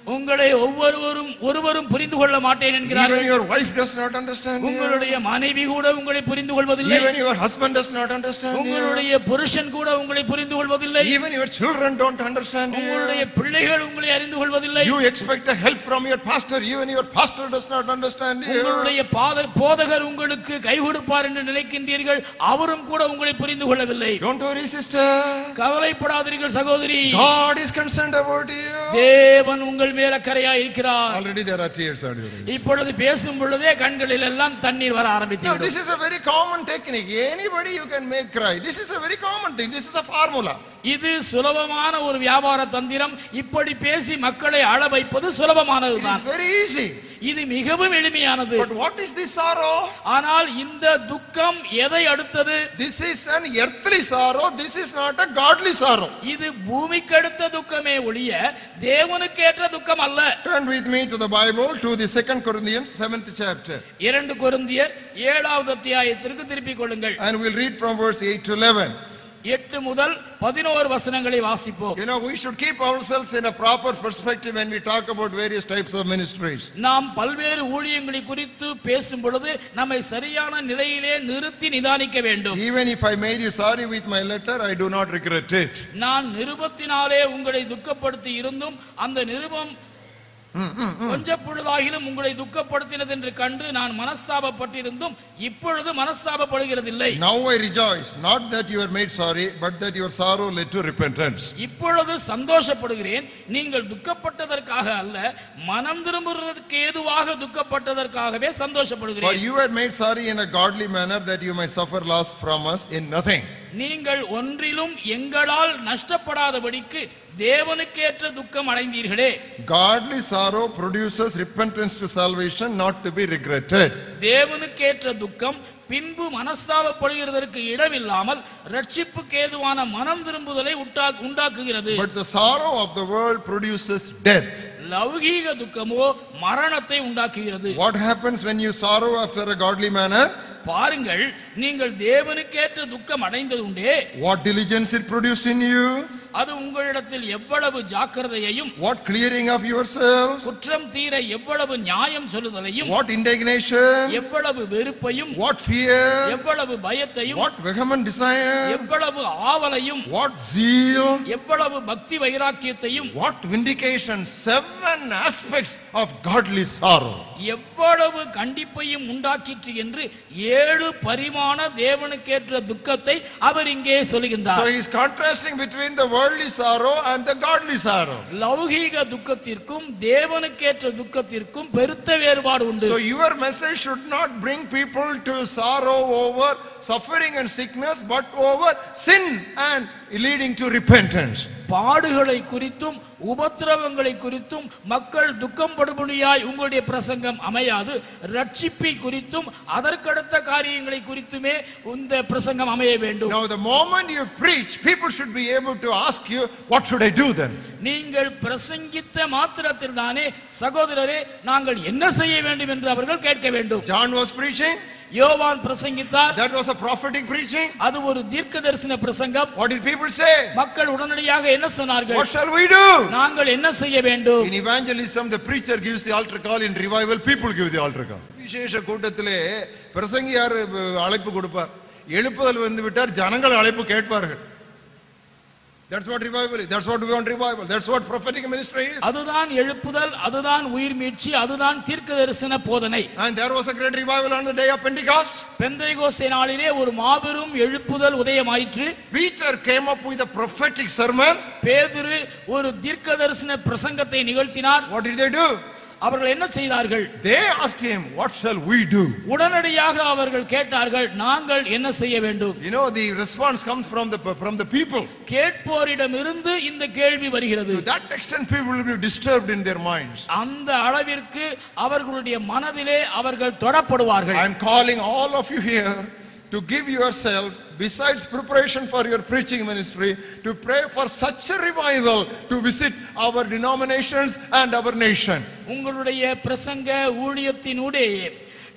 உங்களை ஒருவரும் புரிந்து கொள்ள மாட்டேன் என்கிறார்கள். Even your wife does not understand you. உங்களுடைய மனைவி கூட உங்களை புரிந்து கொள்வதில்லை. Even your husband does not understand you. உங்களுடைய புருஷன் கூட உங்களை புரிந்து கொள்வதில்லை. Even your children don't understand you. உங்களுடைய பிள்ளைகள் உங்களை அறிந்து கொள்வதில்லை. You expect a help from your pastor. Even your pastor does not understand you. உங்களுடைய போதகர் உங்களுக்கு கை கொடுப்பார் என்று நினைக்கின்றீர்கள், அவரும் கூட உங்களை புரிந்து கொள்ளவில்லை. Don't worry, sister. கவலைப்படாதீர்கள் சகோதரி. God is concerned about you. தேவன் உங்கள் மேல் அக்கறையாய் இருக்கிறார். Already there are tears on your eyes. இப்பொழுது பேசும் பொழுதே கண்களில் எல்லாம் தண்ணீர் வர ஆரம்பித்தது. This is a very common technique. Anybody you can make cry. This is a very common thing. This is a formula. இது சுலபமான ஒரு வியாபார தந்திரம். இப்படி பேசி மக்களை அழ வைப்பது சுலபமானதுதான். It is very easy. இது மிகவும் எளிமையானது. But what is this sorrow? ஆனால் இந்த துக்கம் எதை அடுத்தது? This is an earthly sorrow. This is not a godly sorrow. இது பூமிக்கு அடுத்த துக்கமே ஒழிய தேவனுக்கு ஏற்ற துக்கம் அல்ல. Turn with me to the Bible to the 2 Corinthians 7th chapter. 2 கொரிந்தியர் 7வது அத்தியாயத்திற்கு திருப்பிக் கொள்ளுங்கள். And we'll read from verse 8 to 11. 8 முதல் 11 வசனங்களை வாசிப்போம். You know, we should keep ourselves in a proper perspective when we talk about various types of ministries. நாம் பல்வேறு ஊழியங்களை குறித்து பேசும் பொழுது நம்மை சரியான நிலையிலே நிறுத்தி நிதானிக்க வேண்டும். Even if I made you sorry with my letter, I do not regret it. நான் நிருபத்தினாலே உங்களை துக்கப்படுத்தி இருந்தும் அந்த நிருபம் கொஞ்சம் பொழுதாகிலும் உங்களை துக்கப்படுத்தினது என்று கண்டு நான் மனஸ்தாபப்பட்டிருந்தும் இப்பொழுது மனஸ்தாபப்படுகிறதில்லை. Now I rejoice, not that you are made sorry, but that your sorrow led to repentance. இப்பொழுது சந்தோஷப்படுகிறேன், நீங்கள் துக்கப்பட்டதற்காக அல்ல, மனம் திரும்புவதற்கு ஏதுவாக துக்கப்பட்டதற்காகவே சந்தோஷப்படுகிறேன். For you were made sorry in a godly manner, that you might suffer loss from us in nothing. நீங்கள் ஒன்றிலும் எங்களால் நஷ்டப்படாதபடிக்கு தேவனுக்கேற்ற துக்கம் அடைந்தீர்களே. Godly sorrow produces repentance to salvation, not to be regretted. தேவனுக்கேற்ற துக்கம் பின்பு மனஸ்தாபப்படுகிறதற்கு இடமில்லாமல் ரட்சிப்புக்கு ஏதுவான மனம் திரும்புதலை உண்டாக்குகிறது. But the sorrow of the world produces death. லௌகீக துக்கமோ மரணத்தை உண்டாக்குகிறது. What happens when you sorrow after a godly manner? பாருங்கள், நீங்கள் தேவனுக்கேற்ற துக்கம் அடைந்தது உண்டே. What diligence it produced in you? அது உங்களிடத்தில் எவ்வளவு ஜாக்கிரதையையும், what clearing of yourselves, குற்றம் தீர எவ்வளவு நியாயம் சொல்லுதலையும், what indignation, எவ்வளவு வெறுப்பையும், what fear, எவ்வளவு பயத்தையும், what vehement desire, எவ்வளவு ஆவலையும், what zeal, எவ்வளவு பக்தி வைராக்கியத்தையும், what vindication. 7 aspects of godly sorrow. எவ்வளவு கண்டிப்பையும் உண்டாக்கிற்று என்று 7 பரிமாண தேவனுக்கேற்ற துக்கத்தை அவர் இங்கே சொல்லுகின்றார். So he is contrasting between the worldly sorrow and the godly sorrow. லௌகீக துக்கத்திற்கும் தேவனுக்கேற்ற துக்கத்திற்கும் பெருத்த வேறுபாடு உண்டு. So your message should not bring people to sorrow over suffering and sickness, but over sin and leading to repentance. பாடுகளை குறித்தும் உபத்திரவங்களை குறித்தும் மக்கள் துக்கம் படும்படியாய் உங்களுடைய பிரசங்கம் அமையாது. ரட்சிப்பை குறித்தும் அதற்கடுத்த காரியங்களை குறித்துமே இந்த பிரசங்கம் அமைய வேண்டும். Now the moment you preach, people should be able to ask you, what should I do then? நீங்கள் பிரசங்கித்த மாத்திரத்தில் தானே சகோதரரே நாங்கள் என்ன செய்ய வேண்டும் என்று அவர்கள் கேட்க வேண்டும். John was preaching. யோவான் பிரசங்கித்தார். That was a prophetic preaching. அது ஒரு தீர்க்கதரிசன பிரசங்கம். What did people say? மக்கள் உடனடியாக என்ன சொன்னார்கள்? What shall we do? நாங்கள் என்ன செய்ய வேண்டும்? In evangelism, the preacher gives the altar call. In revival, people give the altar call. விசேஷ கூட்டத்திலே பிரசங்கியார் அழைப்பு கொடுப்பார். எழுப்புதல் வந்து விட்டார், ஜனங்கள் அழைப்பு கேட்பார்கள். That's what revival is. That's what we want revival. That's what prophetic ministry is. அதுதான் எழுப்புதல், அதுதான் உயிர் மீட்சி, அதுதான் தீர்க்கதரிசன போதனை. And there was a great revival on the day of Pentecost. Pentecost நாளிலே ஒரு மாபெரும் எழுப்புதல் உதயமாயிற்று. Peter came up with a prophetic sermon. பேதுரு ஒரு தீர்க்கதரிசன பிரசங்கத்தை நிகழ்த்தினார். What did they do? அவர்கள் என்ன செய்தார்கள்? They asked him, what shall we do? உடனடியாக அவர்கள் கேட்டார்கள், நாங்கள் என்ன செய்ய வேண்டும்? You know, the response comes from the people. கேட்போரிடமிருந்து இந்த கேள்வி வருகிறது. To that extent, people will be disturbed in their minds. அந்த அளவிற்கு அவர்களுடைய மனதிலே அவர்கள் தொடப்படுவார்கள். I am calling all of you here to give yourself, besides preparation for your preaching ministry, to pray for such a revival to visit our denominations and our nation. உங்களுடைய பிரசங்க ஊழியத்தினூடே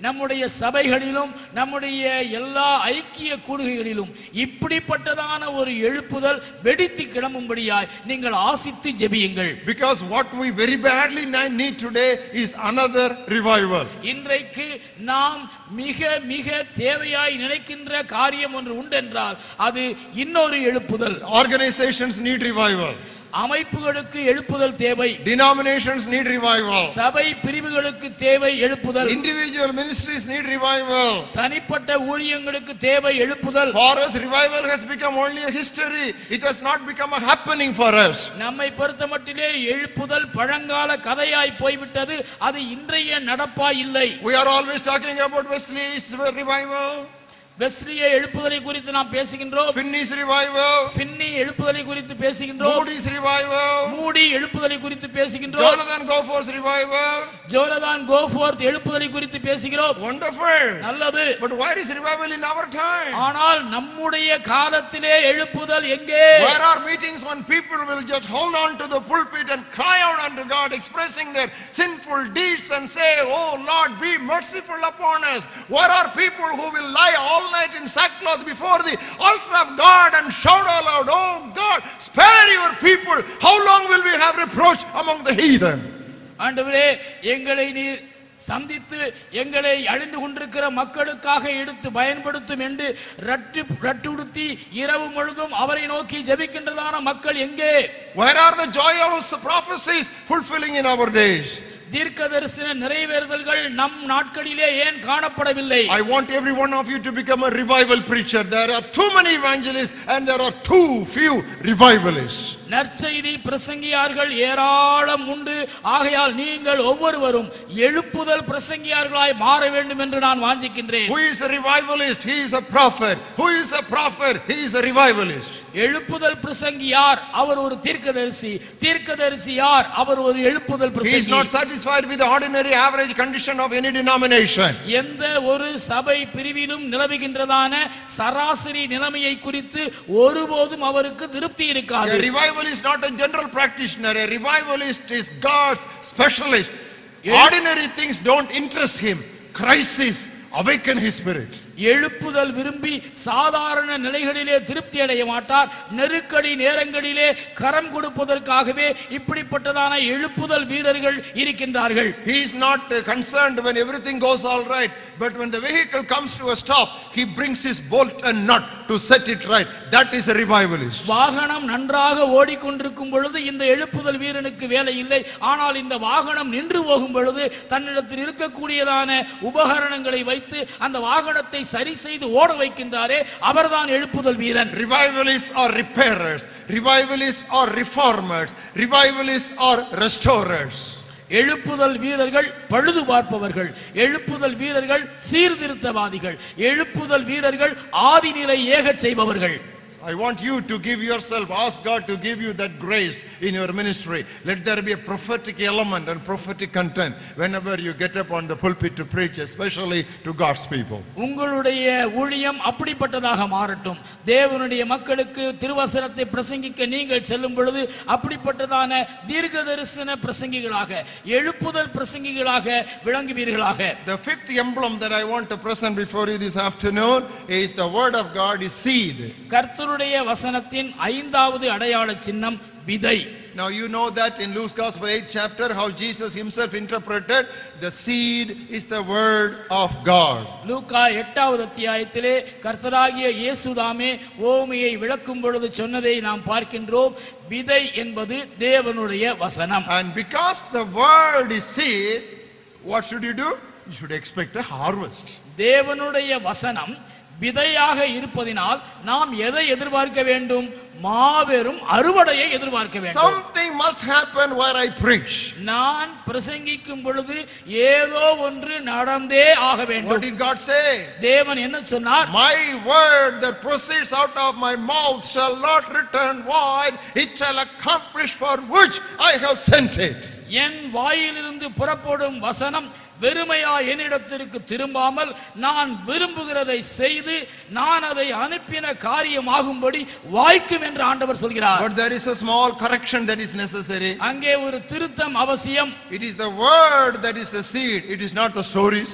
நம்முடைய சபைகளிலும் நம்முடைய எல்லா ஐக்கிய கூடுகைகளிலும் இப்படிப்பட்டதான ஒரு எழுப்புதல் வெடித்து கிளம்பும்படியாய் நீங்கள் ஆசித்து ஜெபியுங்கள். Because what we very badly need today is another revival. இன்றைக்கு நாம் மிக மிக தேவையாய் நினைக்கின்ற காரியம் ஒன்று உண்டென்றால் அது இன்னொரு எழுப்புதல். Organizations need revival. அமைப்புகளுக்கு எழுப்புதல் தேவை. Denominations need revival. சபை பிரிவுகளுக்கு தேவை எழுப்புதல். Individual ministries need revival. தனிப்பட்ட ஊழியங்களுக்கு தேவை எழுப்புதல். For us, revival has become only a history. It has not become a happening for us. நம்மை பொறுத்தமட்டிலே எழுப்புதல் பழங்கால கதையாய் போய்விட்டது. அது இன்றைய நடப்பாய் இல்லை. We are always talking about Wesley's revival. வெஸ்லிய எழுப்புதலை குறித்து நாம் பேசுகின்றோம். Finney's revival. பின்னி எழுப்புதலை குறித்து பேசுகின்றோம். Moody's revival. மூடி எழுப்புதலை குறித்து பேசுகின்றோம். Jonathan Goforth's revival. Jonathan Goforth எழுப்புதலை குறித்து பேசுகிறோம். Wonderful. நல்லது. But where is revival in our time? ஆனால் நம்முடைய காலத்திலே எழுப்புதல் எங்கே? Where are meetings when people will just hold on to the pulpit and cry out unto God, expressing their sinful deeds and say, "Oh Lord, be merciful upon us"? Where are people who will lie all night in sackcloth before the altar of God and shout aloud, "Oh God, spare your people"? How long will we have reproach among the heathen? ஆண்டவரே, எங்களை நீர் சந்தித்து எங்களை அழிந்து கொண்டிருக்கிற மக்களுக்காக எடுத்து பயன்படுத்தும் என்று ரட்டுடுத்தி இரவு முழுதும் அவரை நோக்கி ஜெபிக்கின்றதான மக்கள் எங்கே? Where are the joyous prophecies fulfilling in our days? தீர்க்கதரிசன நிறைவேறுதல்கள் நம் நாட்களிலே ஏன் காணப்படவில்லை? I want every one of you to become a revival preacher. There are too many evangelists and there are too few revivalists. நற்செய்தி பிரசங்கியார்கள் ஏராளம் உண்டு. ஆகையால் நீங்கள் ஒவ்வொருவரும் எழுப்புதல் பிரசங்கியார்களாய் மாற வேண்டும் என்று நான் வாஞ்சிக்கின்றேன். Who is a revivalist? He is a prophet. Who is a prophet? He is a revivalist. எழுப்புதல் பிரசங்கி யார்? அவர் ஒரு தீர்க்கதரிசி. தீர்க்கதரிசி யார்? அவர் ஒரு எழுப்புதல் பிரசங்கி. He is not satisfied with the ordinary average condition of any denomination. எந்த ஒரு சபை பிரிவிலும் நிலவுகின்றதான சராசரி நிலைமையை குறித்து ஒருபோதும் அவருக்கு திருப்தி இருக்காது. A revivalist is not a general practitioner. A revivalist is God's specialist. Ordinary things don't interest him. Crisis awaken his spirit. எழுப்புதல் விரும்பி சாதாரண நிலைகளிலே திருப்தி அடைய மாட்டார். நெருக்கடி நேரங்களிலே கரம் கொடுப்பதற்காகவே இப்படிப்பட்டதான எழுப்புதல் வீரர்கள் இருக்கின்றார்கள். He is not concerned when everything goes all right, but when the vehicle comes to a stop, he brings his bolt and nut to set it right. That is a revivalist. வாகனம் நன்றாக ஓடிக்கொண்டிருக்கும் பொழுது இந்த எழுப்புதல் வீரனுக்கு வேலை இல்லை. ஆனால் இந்த வாகனம் நின்று போகும் பொழுது தன்னிடத்தில் இருக்கக்கூடியதான உபகரணங்களை வைத்து அந்த வாகனத்தை சரி செய்து ஓட வைக்கின்றாரே, அவர்தான் எழுப்புதல் வீரன். Revivalists are repairers. Revivalists are reformers. Revivalists are restorers. எழுப்புதல் வீரர்கள் பழுது பார்ப்பவர்கள். எழுப்புதல் வீரர்கள் சீர்திருத்தவாதிகள். எழுப்புதல் வீரர்கள் ஆதிநிலை ஏகச் செய்பவர்கள். I want you to give yourself, ask God to give you that grace in your ministry. Let there be a prophetic element and prophetic content whenever you get up on the pulpit to preach, especially to God's people. உங்களுடைய ஊழியம் அப்படிப்பட்டதாக மாறட்டும். தேவனுடைய மக்களுக்கு திருவசனத்தை பிரசங்கிக்க நீங்கள் செல்லும் பொழுது அப்படிப்பட்டதான தீர்க்கதரிசன பிரசங்கிகளாக, எழுப்புதல் பிரசங்கிகளாக விளங்குவீர்களாக. The fifth emblem that I want to present before you this afternoon is the word of God is seed. கர்த்தருடைய வசனத்தின் ஐந்தாவது அடையாள சின்னம் விதை. Now you know that in Luke's Gospel 8th chapter how Jesus himself interpreted the seed is the word of God. லூக்கா 8வது அத்தியாயத்திலே கர்த்தராகிய இயேசுதாமே ஓமையை விளக்கும் பொழுது சொன்னதை நாம் பார்க்கின்றோம். விதை என்பது தேவனுடைய வசனம். And because the word is seed, what should you do? You should expect a harvest. தேவனுடைய வசனம் விதையாக இருப்பதினால் நாம் எதை எதிர்பார்க்க வேண்டும்? மாபெரும் அறுவடையை எதிர்பார்க்க வேண்டும். Something must happen where I preach. நான் பிரசங்கிக்கும் பொழுது ஏதோ ஒன்று நடந்தே ஆக வேண்டும். What did God say? தேவன் என்ன சொன்னார்? My word that proceeds out of my mouth shall not return void. It shall accomplish for which I have sent it. என் வாயிலிருந்து புறப்படும் வசனம் வெறுமையா என்னிடத்திற்கு திரும்பாமல் நான் விரும்புகிறதை செய்து நான் அதை அனுப்பின காரியமாகும்படி வாய்க்கும் என்று ஆண்டவர் சொல்கிறார். But there is a small correction that is necessary. அங்கே ஒரு திருத்தம் அவசியம். It is the word that is the seed. It is not the stories.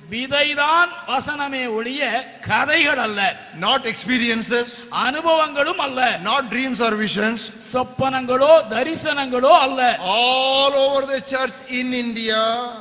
விதைதான் வசனமே ஒழிய கதைகள் அல்ல. Not experiences, அனுபவங்களும் அல்ல. not dreams or visions, சொப்பனங்களோ தரிசனங்களோ அல்ல. all over the church in India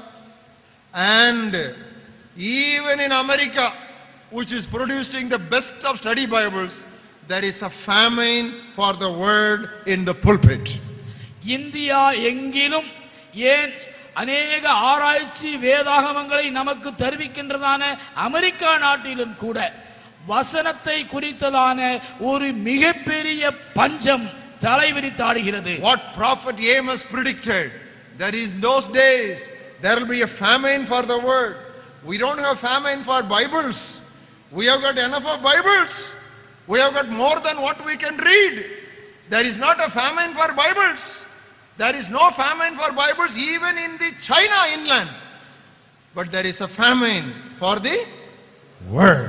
and even in America, which is producing the best of study Bibles, there is a famine for the word in the pulpit. India எங்கிலும் ஏன் அநேக ஆராய்ச்சி வேதாகமங்களை நமக்கு தெரிவிக்கின்றதான America நாட்டிலும் கூட வசனத்தை குறித்ததான ஒரு மிகப்பெரிய பஞ்சம் தலைவிரித்தாடுகிறது. What prophet Amos predicted, that is in those days there will be a famine for the word. We don't have famine for Bibles. We have got enough of Bibles. We have got more than what we can read. There is not a famine for Bibles. There is no famine for Bibles even in the China inland. But there is a famine for the word.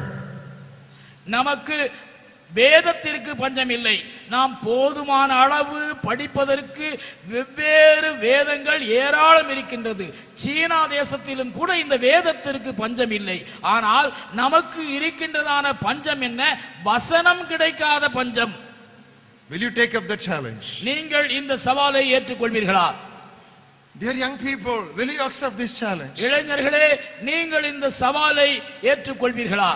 நமக்கு வேதத்திற்கு பஞ்சம் இல்லை. நாம் போதுமான அளவு படிப்பதற்கு வெவ்வேறு வேதங்கள் ஏராளம் இருக்கின்றது. சீனா தேசத்திலும் கூட இந்த வேதத்திற்கு பஞ்சம் இல்லை. ஆனால் நமக்கு இருக்கின்றதான பஞ்சம் என்ன? வசனம் கிடைக்காத பஞ்சம். Will you take up the challenge? நீங்கள் இந்த சவாலை ஏற்றுக்கொள்வீர்களா? Dear young people, will you accept this challenge? இளைஞர்களே, நீங்கள் இந்த சவாலை ஏற்றுக்கொள்வீர்களா?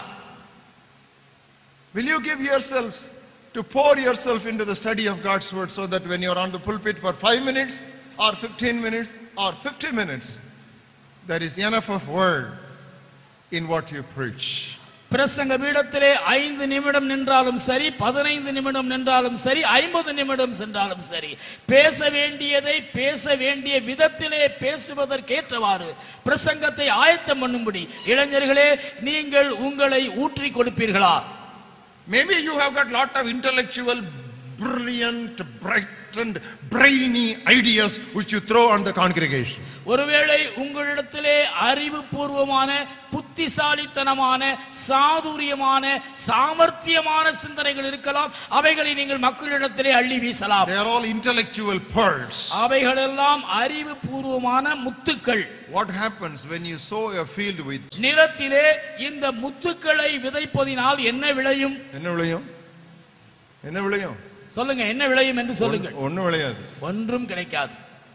Will you give yourselves to pour yourself into the study of God's word so that when you are on the pulpit for 5 minutes or 15 minutes or 50 minutes, there is enough of word in what you preach? பிரசங்க பீடத்திலே 5 நிமிடம் நின்றாலும் சரி, 15 நிமிடம் நின்றாலும் சரி, 50 நிமிடம் சென்றாலும் சரி, பேச வேண்டியதை பேச வேண்டிய விதத்திலே பேசுவதற்கேற்றவாறு பிரசங்கத்தை ஆயத்தம் பண்ணும்படி இளைஞர்களே நீங்கள் உங்களை ஊற்றி கொடுப்பீர்களா? Maybe you have got lot of intellectual, brilliant, bright and brainy ideas which you throw on the congregation. ஒருவேளை உங்களிடத்திலே அறிவுபூர்வமான, புத்திசாலித்தனமான, சாதுரியமான, சாமர்த்தியமான சிந்தனைகள் இருக்கலாம். அவைகளை நீங்கள் மக்களிடத்திலே அள்ளி வீசலாம். They are all intellectual pearls. அவைகளெல்லாம் அறிவுபூர்வமான முத்துக்கள். What happens when you sow a field with? நிலத்திலே இந்த முத்துக்களை விதைப்பதினால் என்ன விளையும்? என்ன விளையும்? என்ன விளையும்? சொல்லுங்க, என்ன விளையும் என்று சொல்லுங்கள். ஒண்ணும் விளையாது. ஒன்றும் கிடைக்காது.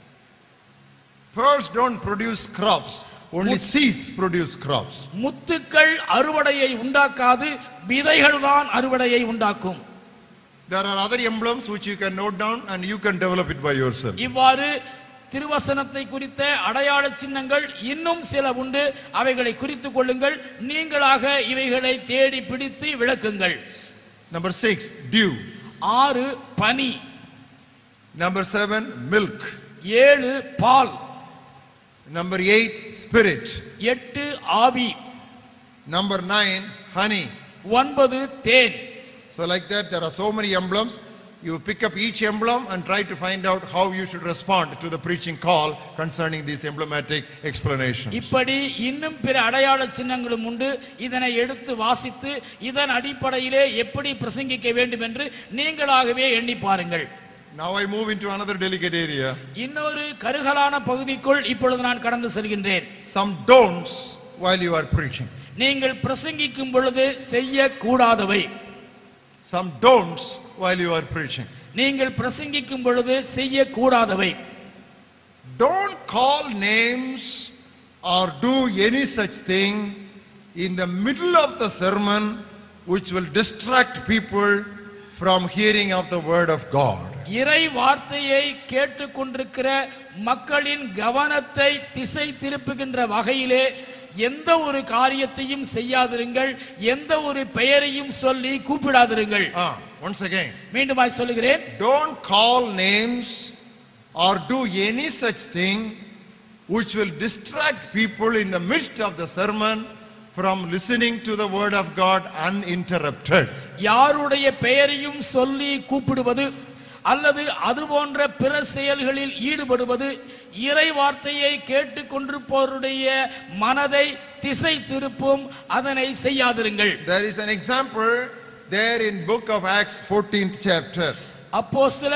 Pearls don't produce crops, only seeds produce crops. முத்துக்கள் அறுவடையை உண்டாக்காது, விதைகள் தான் அறுவடையை உண்டாக்கும். There are other emblems which you can note down and you can develop it by yourself. இவ்வாறு திருவசனத்தை குறித்த அடையாள சின்னங்கள் இன்னும் சில உண்டு. அவைகளை குறித்துக் கொள்ளுங்கள். நீங்களாக இவைகளை தேடி பிடித்து விளக்குங்கள். Number 6, dew. 6 பனி. Number 7, milk. 7 பால். Number 8, spirit. 8 ஆவி. Number 9, honey. 9 than. So like that there are so many emblems. You pick up each emblem and try to find out how you should respond to the preaching call concerning these emblematic explanations. இப்படி இன்னும் பிற அடையாள சின்னங்களும் உண்டு. இதனை எடுத்து வாசித்து இதன் அடிப்படையிலே எப்படி பிரசங்கிக்க வேண்டும் என்று நீங்களாகவே எண்ணி பாருங்கள். Now I move into another delicate area. இன்னொரு கருகலான பகுதிக்குள் இப்பொழுது நான் கடந்து செல்கின்றேன். Some don'ts while you are preaching. நீங்கள் பிரசங்கிக்கும் பொழுது செய்யக்கூடாதவை. Some don'ts while you are preaching. நீங்கள் பிரசங்கிக்கும் பொழுது செய்யக்கூடாதவை. Don't call names or do any such thing in the middle of the sermon which will distract people from hearing of the word of God. இறை வார்த்தையை கேட்டுக்கொண்டிருக்கிற மக்களின் கவனத்தை திசை திருப்புகின்ற வகையிலே எந்த ஒரு காரியத்தையும் செய்யாதிருங்கள். எந்த ஒரு பெயரையும் சொல்லி கூப்பிடாதிருங்கள். Once again, மீண்டுமாய் சொல்லுகிறேன். Don't call names or do any such thing which will distract people in the midst of the sermon from listening to the word of God uninterrupted. யாருடைய பெயரையும் சொல்லி கூப்பிடுவது அல்லது அது போன்ற பிற செயல்களில் ஈடுபடுவது இறை வார்த்தையை கேட்டுக்கொண்டிருப்பவருடைய மனதை திசை திருப்பும். அதனை செய்யாதிருங்கள். There is an example there in book of Acts 14th chapter. அப்போஸ்தலர்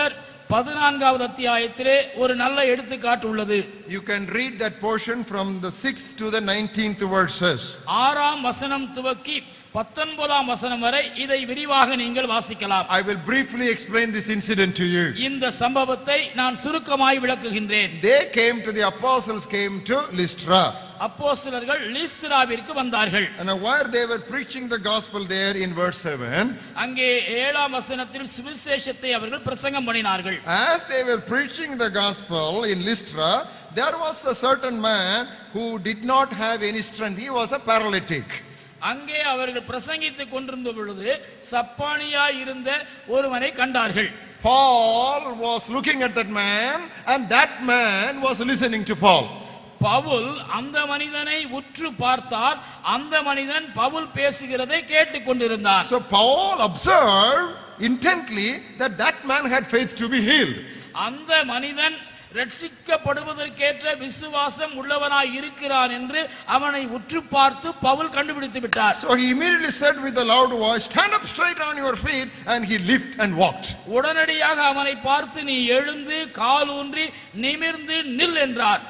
14வது அத்தியாயத்திலே ஒரு நல்ல எடுத்துக்காட்டு உள்ளது. You can read that portion from the 6th to the 19th verses. 6ஆம் வசனம் துவக்கி 19ஆம் வசனம் வரை இதை விரிவாக நீங்கள் வாசிக்கலாம். I will briefly explain this incident to you. இந்த சம்பவத்தை நான் சுருக்கமாய் விளக்குகின்றேன். The apostles came to Lystra. அப்போஸ்தலர்கள் லீஸ்திராவிற்கு வந்தார்கள். And while they were preaching the gospel there in verse 7, அங்கே 7ஆம் வசனத்தில் சுவிசேஷத்தை அவர்கள் பிரசங்கம் பண்ணினார்கள். As they were preaching the gospel in Lystra, there was a certain man who did not have any strength. He was a paralytic. அங்கே அவர்கள் பிரசங்கித்துக் கொண்டிருந்த பொழுது சப்பானியாய் இருந்த ஒருவனை கண்டார்கள். Paul was looking at that man and that man was listening to Paul. Pavul அந்த மனிதனை உற்று பார்த்தார். அந்த மனிதன் பவுல் பேசுகிறதை கேட்டுக் கொண்டிருந்தார். So Paul observed intently that that man had faith to be healed. அந்த மனிதன் ரட்சிக்கப்படுவதற்கேற்ற விசுவாசம் உள்ளவனாய் இருக்கிறான் என்று அவனை உற்று பார்த்து பவுல் கண்டுபிடித்து விட்டார். So he immediately said with a loud voice, stand up straight on your feet, and he leaped and walked. உடனடியாக அவனை பார்த்து நீ எழுந்து காலூன்றி நிமிர்ந்து நில் என்றார்.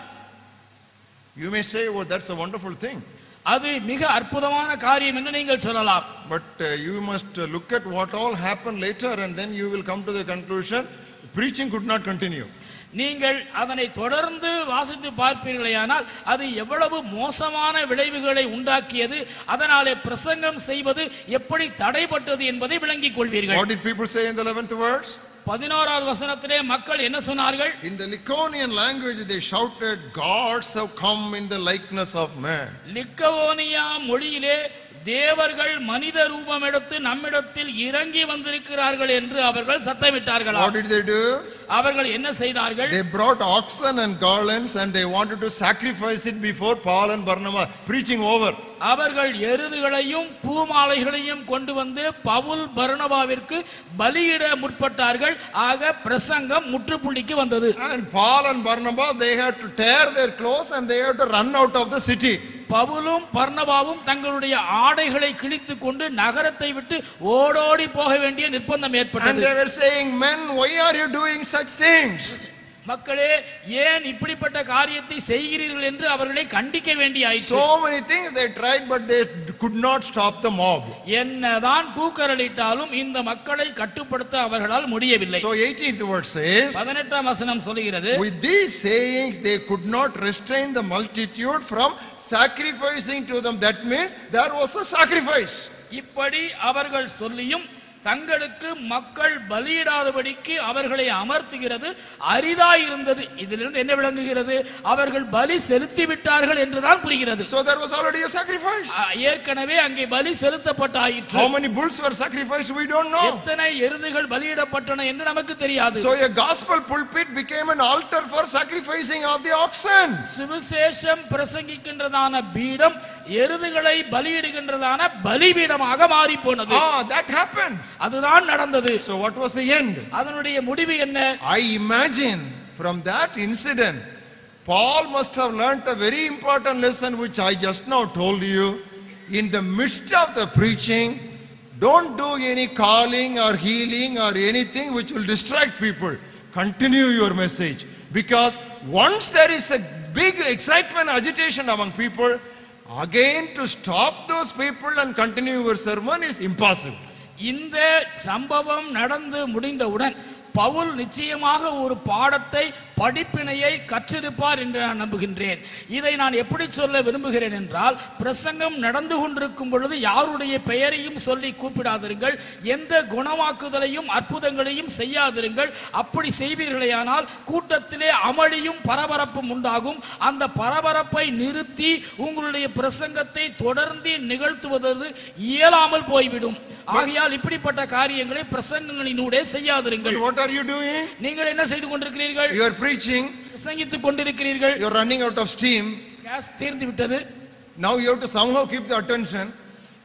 You may say, oh, that's a wonderful thing. அது மிக அற்புதமான காரியம் என்று நீங்கள் சொல்லலாம். But you must look at what all happened later, and then you will come to the conclusion preaching could not continue. நீங்கள் அதனை தொடர்ந்து வாசித்து பார்ப்பீர்களேயானால் அது எவ்வளவு மோசமான விளைவுகளை உண்டாக்கியது, அதனாலே பிரசங்கம் செய்வது எப்படி தடைப்பட்டது என்பதை விளங்கிக் கொள்வீர்கள். What did people say in the 11th verse? 11வது வசனத்திலே மக்கள் என்ன சொன்னார்கள்? In the Lycaonian language they shouted, gods have come in the likeness of man. Lycaonia மொழியிலே தேவர்கள் மனித ரூபம் எடுத்து நம்மிடத்தில் இறங்கி வந்திருக்கிறார்கள் என்று அவர்கள் சத்தமிட்டார்கள். What did they do? அவர்கள் என்ன செய்தார்கள்? They brought oxen and garlands and they wanted to sacrifice it before Paul and Barnabas preaching over. அவர்கள் எருதுகளையும் பூமாலைகளையும் கொண்டு வந்து பவுல் பர்னபாவிற்கு பலியிட முற்பட்டார்கள். ஆக பிரசங்கம் முற்றுப்புள்ளிக்கு வந்தது. And Paul and Barnabas, they had to tear their clothes and they had to run out of the city. பவுலும் பர்னபாவும் தங்களுடைய ஆடைகளை கிழித்துக் கொண்டு நகரத்தை விட்டு ஓடோடி போக வேண்டிய நிர்பந்தம் ஏற்பட்டது. And they were saying, men, why are you doing such things? மக்களே, ஏன் இப்படிப்பட்ட காரியத்தை செய்கிறீர்கள் என்று அவர்களை கண்டிக்க வேண்டியாயிற்று. So many things they tried, but they could not stop the mob. என்னதான் கூக்கரலிட்டாலும் இந்த மக்களை கட்டுப்படுத்த அவர்களால் முடியவில்லை. So 18th verse says, 18ஆம் வசனம் சொல்கிறது, with these sayings they could not restrain the multitude from sacrificing to them. That means there was a sacrifice. இப்படி அவர்கள் சொல்லியும் தங்களுக்கு மக்கள் பலியிடாதபடிக்கு அவர்களை அமர்த்துகிறது அரிதாயிருந்தது. இதிலிருந்து என்ன விளங்குகிறது? அவர்கள் பலி செலுத்தி விட்டார்கள் என்றுதான் புரிகிறது. So there was already a sacrifice. ஏற்கனவே அங்கே பலி செலுத்தப்பட்டாயிற்று. How many bulls were sacrificed we don't know. எத்தனை எருதுகள் பலியிடப்பட்டன என்று நமக்கு தெரியாது. So a gospel pulpit became an altar for sacrificing of the oxen. சுவிசேஷம் பிரசங்கிக்கின்றதான பீடம் எருதுகளை பலியிடுகின்றதான பலிபீடமாக மாறி போனது. That happened. அதுதான் நடந்தது. So what was the end? அதனுடைய முடிவு என்ன? I imagine from that incident Paul must have learnt a very important lesson which I just now told you. In the midst of the preaching, don't do any calling or healing or anything which will distract people. Continue your message, because once there is a big excitement, agitation among people, again to stop those people and continue your sermon is impossible. இந்த சம்பவம் நடந்து முடிந்தவுடன் பவுல் நிச்சயமாக ஒரு பாடத்தை படிப்பினையை கற்றிருப்பார் என்று நான் நம்புகின்றேன். இதை நான் எப்படி சொல்ல விரும்புகிறேன் என்றால், பிரசங்கம் நடந்து கொண்டிருக்கும் பொழுது யாருடைய பெயரையும் சொல்லி கூப்பிடாதிருங்கள், எந்த குணமாக்குதலையும் அற்புதங்களையும் செய்யாதிருங்கள். அப்படி செய்வீர்களேயானால் கூட்டத்திலே அமளியும் பரபரப்பும் உண்டாகும். அந்த பரபரப்பை நிறுத்தி உங்களுடைய பிரசங்கத்தை தொடர்ந்து நிகழ்த்துவது இயலாமல் போய்விடும். ஆகையால் இப்படிப்பட்ட காரியங்களை பிரசங்கங்களினூடே செய்யாதிருங்கள். What are you doing? நீங்கள் என்ன செய்து கொண்டிருக்கிறீர்கள்? You are preaching. பிரசங்கித்துக் கொண்டிருக்கிறீர்கள். You are running out of steam. Gas தீர்ந்து விட்டது. Now you have to somehow keep the attention.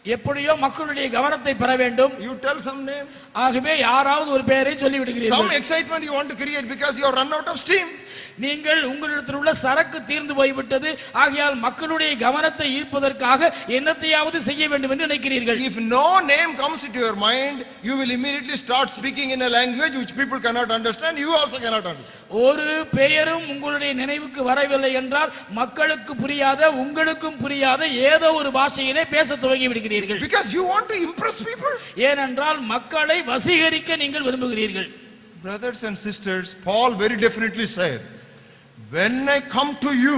எப்படியோ மக்களுடைய கவனத்தை பெற வேண்டும். You tell some name. ஆகவே யாராவது ஒரு பெயரை சொல்லி விடுகிறீர்கள். Some excitement you want to create because you are run out of steam. நீங்கள் உங்களிடத்தில் உள்ள சரக்கு தீர்ந்து போய்விட்டது, ஆகையால் மக்களுடைய கவனத்தை ஈர்ப்பதற்காக என்னத்தையாவது செய்ய வேண்டும் என்று நினைக்கிறீர்கள். If no name comes into your mind, you will immediately start speaking in a language which people cannot understand. You also cannot understand. ஒரு பெயரும் உங்களுடைய நினைவுக்கு வரவில்லை என்றால் மக்களுக்கு புரியாத, உங்களுக்கும் புரியாத ஏதோ ஒரு பாஷையிலே பேச துவங்கி விடுகிறீர்கள். Because you want to impress people. ஏனென்றால் மக்களை வசீகரிக்க நீங்கள் விரும்புகிறீர்கள். Brothers and sisters, Paul very definitely said, when I come to you,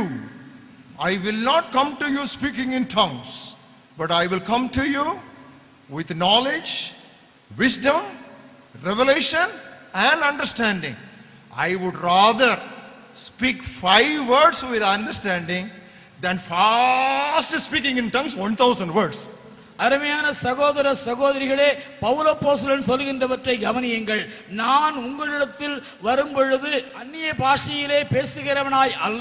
I will not come to you speaking in tongues, but I will come to you with knowledge, wisdom, revelation, and understanding. I would rather speak 5 words with understanding than fast speaking in tongues 1000 words. அருமையான சகோதர சகோதரிகளே, பவுலப்போஸ்தலன் சொல்கின்றவற்றை கவனியுங்கள். நான் உங்களிடத்தில் வரும் பொழுது அந்நிய பாஷையிலே பேசுகிறவனாய் அல்ல,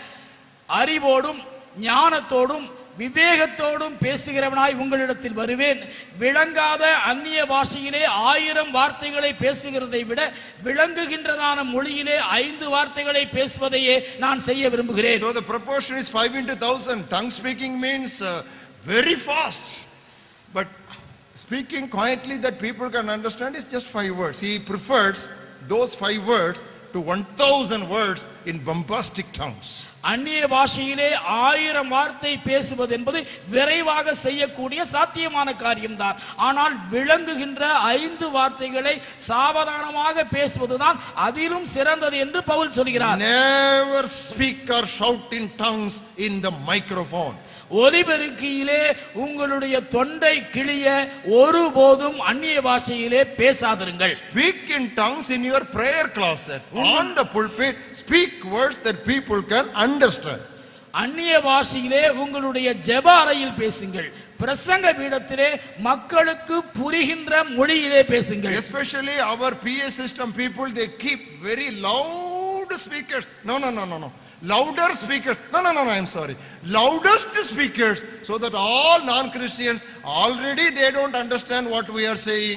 அறிவோடும் ஞானத்தோடும் விவேகத்தோடும் பேசுகிறவனாய் உங்களிடத்தில் வருவேன். விளங்காத அந்நிய பாஷையிலே 1000 வார்த்தைகளை பேசுகிறதை விட விளங்குகின்றதான மொழியிலே 5 வார்த்தைகளை பேசுவதையே நான் செய்ய விரும்புகிறேன். So the proportion is 5 into 1000. Tongue speaking means very fast, but speaking quietly that people can understand is just 5 words. He prefers those 5 words to 1000 words in bombastic tongues. அந்நிய பாஷையிலே 1000 வார்த்தை பேசுவது என்பது விரைவாக செய்யக்கூடிய சாத்தியமான காரியம்தான். ஆனால் விளங்குகின்ற 5 வார்த்தைகளை சாவதானமாக பேசுவதுதான் அதிலும் சிறந்தது என்று பவுல் சொல்கிறார். Never speak or shout in tongues in the microphone. ஒலிபெருக்கியிலே உங்களுடைய தொண்டை கிழிய ஒருபோதும் அந்நிய பாஷையிலே பேசாதிருங்கள். Speak in tongues in your prayer closet, on the pulpit. Speak words that people can understand. அந்நிய பாஷையிலே உங்களுடைய ஜெப அறையில் பேசுங்கள். பிரசங்க பீடத்திலே மக்களுக்கு புரிகின்ற மொழியிலே பேசுங்கள். Especially our PA system people, they keep very loud speakers. No. Louder speakers. No, I'm sorry. Loudest speakers, so that all non-Christians, already they don't understand what we are saying.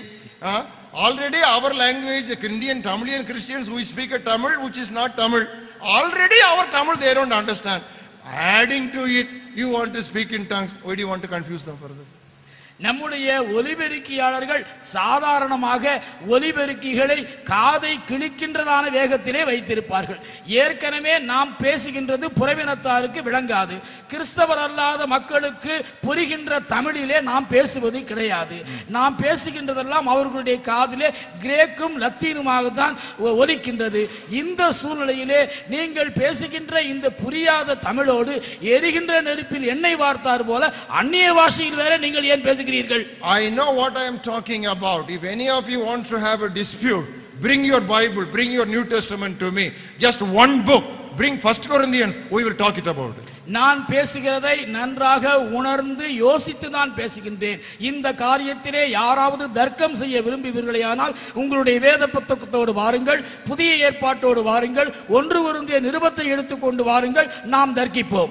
Already our language, Indian Tamilian Christians, we speak a Tamil which is not Tamil. Already our Tamil they don't understand. Adding to it, you want to speak in tongues. Why do you want to confuse them further? நம்முடைய ஒலிபெருக்கியாளர்கள் சாதாரணமாக ஒலிபெருக்கிகளை காதை கிழிக்கின்றதான வேகத்திலே வைத்திருப்பார்கள். ஏற்கனவே நாம் பேசுகின்றது புறவினத்தாருக்கு விளங்காது. கிறிஸ்தவர் அல்லாத மக்களுக்கு புரிகின்ற தமிழிலே நாம் பேசுவது கிடையாது. நாம் பேசுகின்றதெல்லாம் அவர்களுடைய காதிலே கிரேக்கும் லத்தீனுமாக தான் ஒலிக்கின்றது. இந்த சூழ்நிலையிலே நீங்கள் பேசுகின்ற இந்த புரியாத தமிழோடு எரிகின்ற நெருப்பில் எண்ணெய் வார்த்தார் போல அந்நிய பாஷையில் வேற நீங்கள் ஏன் பேசுகிறீர்கள்? I know what I am talking about. If any of you want to have a dispute, bring your Bible, bring your New Testament to me. Just one book. Bring 1 Corinthians. We will talk it about. நான் பேசுகிறதை நன்றாக உணர்ந்து யோசித்து தான் பேசுகின்றேன். இந்த காரியத்திலே யாராவது தர்க்கம் செய்ய விரும்புவீர்களேயானால் உங்களுடைய வேத புத்தகத்தோடு வாருங்கள், புதிய ஏற்பாட்டோடு வாருங்கள், 1 கொரிந்தியர் நிருபத்தை எடுத்துக்கொண்டு வாருங்கள், நாம் தர்க்கிப்போம்.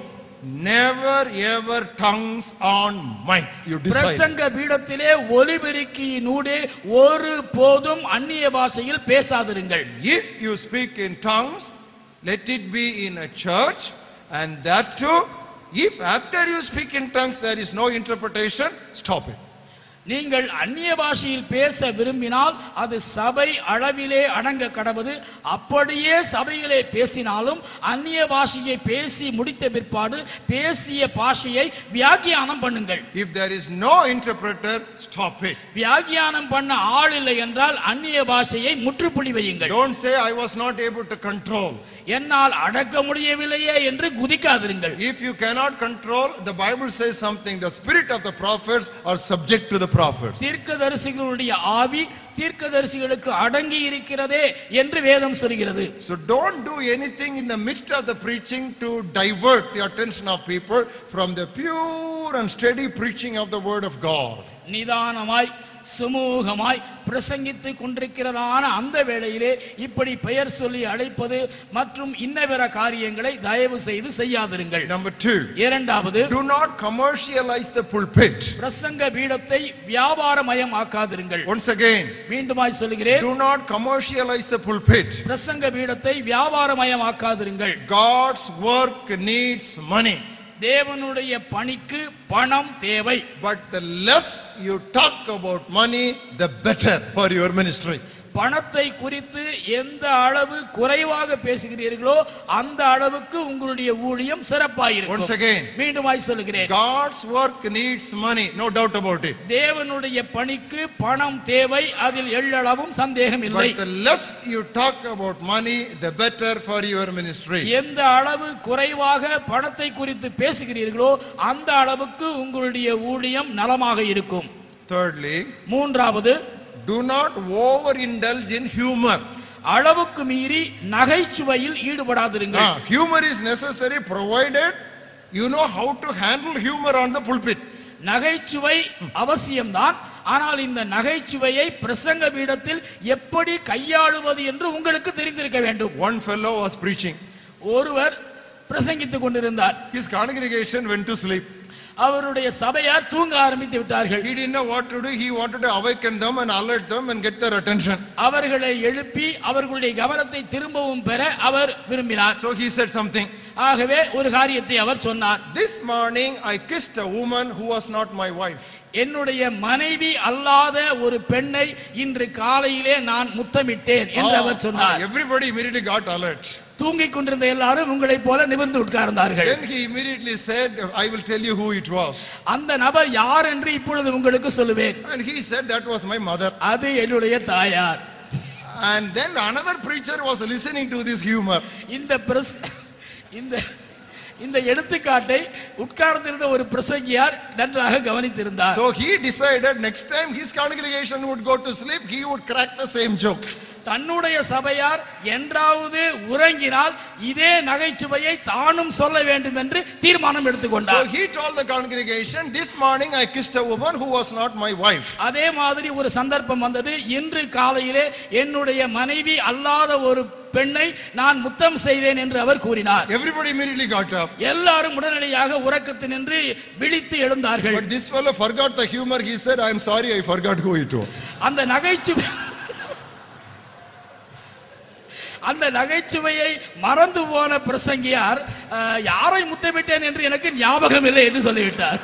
Never ever tongues on mic. You decide. பிரசங்க பீடத்திலே ஒலிபெருக்கியினூடே ஒரு போதும் அந்நிய பாஷையில் பேசாதிருங்கள். If you speak in tongues, let it be in a church, and that too, if after you speak in tongues there is no interpretation, stop it. நீங்கள் அந்நிய பாஷையில் பேச விரும்பினால் அது சபை அளவிலே அடங்க கடவது. அப்படியே சபையிலே பேசினாலும் அந்நிய பாஷையை பேசி முடித்த பிற்பாடு பேசிய பாஷையை வியாக்கியானம் பண்ணுங்கள். If there is no interpreter, stop it. வியாக்கியானம் பண்ண ஆள் இல்லை என்றால் அந்நிய பாஷையை முற்றுப்புள்ளி வையுங்கள். Don't say I was not able to control. என்னால் அடக்க முடியவில்லையே என்று குதிக்காதிருங்கள். If you cannot control, the Bible says something. The spirit of the prophets are subject to the prophets. தீர்க்கதரிசிகளுடைய ஆவி தீர்க்கதரிசிகளுக்கு அடங்கி இருக்கிறதே என்று வேதம் சொல்கிறது. So don't do anything in the midst of the preaching to divert the attention of people from the pure and steady preaching of the word of God. நிதானமாய் சுமூகமாய் பிரசங்கித்து கொண்டிருக்கிறதான அந்த வேளையிலே இப்படி பெயர் சொல்லி அழைப்பது மற்றும் இன்ன பிற காரியங்களை தயவு செய்து செய்யாதிருங்கள். Number 2. இரண்டாவது, Do not commercialize the pulpit. பிரசங்க பீடத்தை வியாபாரமயம் ஆக்காதிருங்கள். Once again, மீண்டுமாய் சொல்கிறேன், do not commercialize the pulpit. பிரசங்க பீடத்தை வியாபாரமயம் ஆக்காதிருங்கள். God's work needs money. தேவனுடைய பணிக்கு பணம் தேவை. But the less you talk about money, the better for your ministry. பணத்தை குறித்து எந்த அளவு குறைவாக பேசுகிறீர்களோ அந்த அளவுக்கு உங்களுடைய ஊழியம் சிறப்பாயிருக்கும். Once again, மீண்டுமாய் சொல்கிறேன், God's work needs money, no doubt about it. தேவனுடைய பணிக்கு பணம் தேவை, அதில் எள்ளளவும் சந்தேகம் இல்லை. But the less you talk about money, the better for your ministry. எந்த அளவு குறைவாக பணத்தை குறித்து பேசுகிறீர்களோ அந்த அளவுக்கு உங்களுடைய ஊழியம் நலமாக இருக்கும். Thirdly, மூன்றாவது, do not overindulge in humor. அளவுக்கு மீறி நகைச்சுவையில் ஈடுபடாதிருங்கள். Humor is necessary provided you know how to handle humor on the pulpit. நகைச்சுவை அவசியம்தான், ஆனால் இந்த நகைச்சுவையை பிரசங்க பீடத்தில் எப்படி கையாளுவது என்று உங்களுக்கு தெரிந்திருக்க வேண்டும். One fellow was preaching. ஒருவர் பிரசங்கித்துக் கொண்டிருந்தார். His congregation went to sleep. அவருடைய சபையார் தூங்க ஆரம்பித்து விட்டார்கள். He didn't know what to do. He wanted to awaken them and alert them and get their attention. அவர்களை எழுப்பி அவர்களுடைய கவனத்தை திரும்பவும் பெற அவர் விரும்பினார். So he said something. ஆகவே ஒரு காரியத்தை அவர் சொன்னார். This morning I kissed a woman who was not my wife. என்னுடைய மனைவி அல்லாத ஒரு பெண்ணை இன்று காலையிலே நான் முத்தமிட்டேன் என்று அவர் சொன்னார். Everybody immediately got alert. தூங்கிக் கொண்டிருந்த எல்லாரும் உங்களைப் போல நிமிர்ந்து உட்கார்ந்தார்கள். Then he immediately said, I will tell you who it was. அந்த நபர் யார் என்று இப்பொழுது உங்களுக்கு சொல்லுவேன். And he said, that was my mother. அது என்னுடைய தாயார். And then another preacher was listening to this humor. இந்த எடுத்துக்காட்டை உட்கார்ந்திருந்த ஒரு பிரசங்கியார் நன்றாக கவனித்திருந்தார். So he decided next time his congregation would go to sleep, he would crack the same joke. தன்னுடைய சபையார் என்றாவது உறங்கினால் இதே நகைச்சுவையை தானும் சொல்ல வேண்டும் என்று தீர்மானம் எடுத்துக்கொண்டார். So he told the congregation, this morning I kissed a woman who was not my wife. அதே மாதிரி ஒரு சந்தர்ப்பம் வந்தது. இன்று காலையிலே என்னுடைய மனைவி அல்லாத ஒரு பெண்ணை நான் முத்தம் செய்தேன் என்று அவர் கூறினார். Everybody immediately got up. எல்லாரும் உடனடியாக உறக்கத்தினின்று விழித்து எழுந்தார்கள். But this fellow forgot the humor. He said, I am sorry, I forgot who it was. அந்த நகைச்சுவையை மறந்து போன பிரசங்கியார் யாரை முத்தமிட்டேன் என்று எனக்கு ஞாபகம் இல்லை என்று சொல்லிவிட்டார்.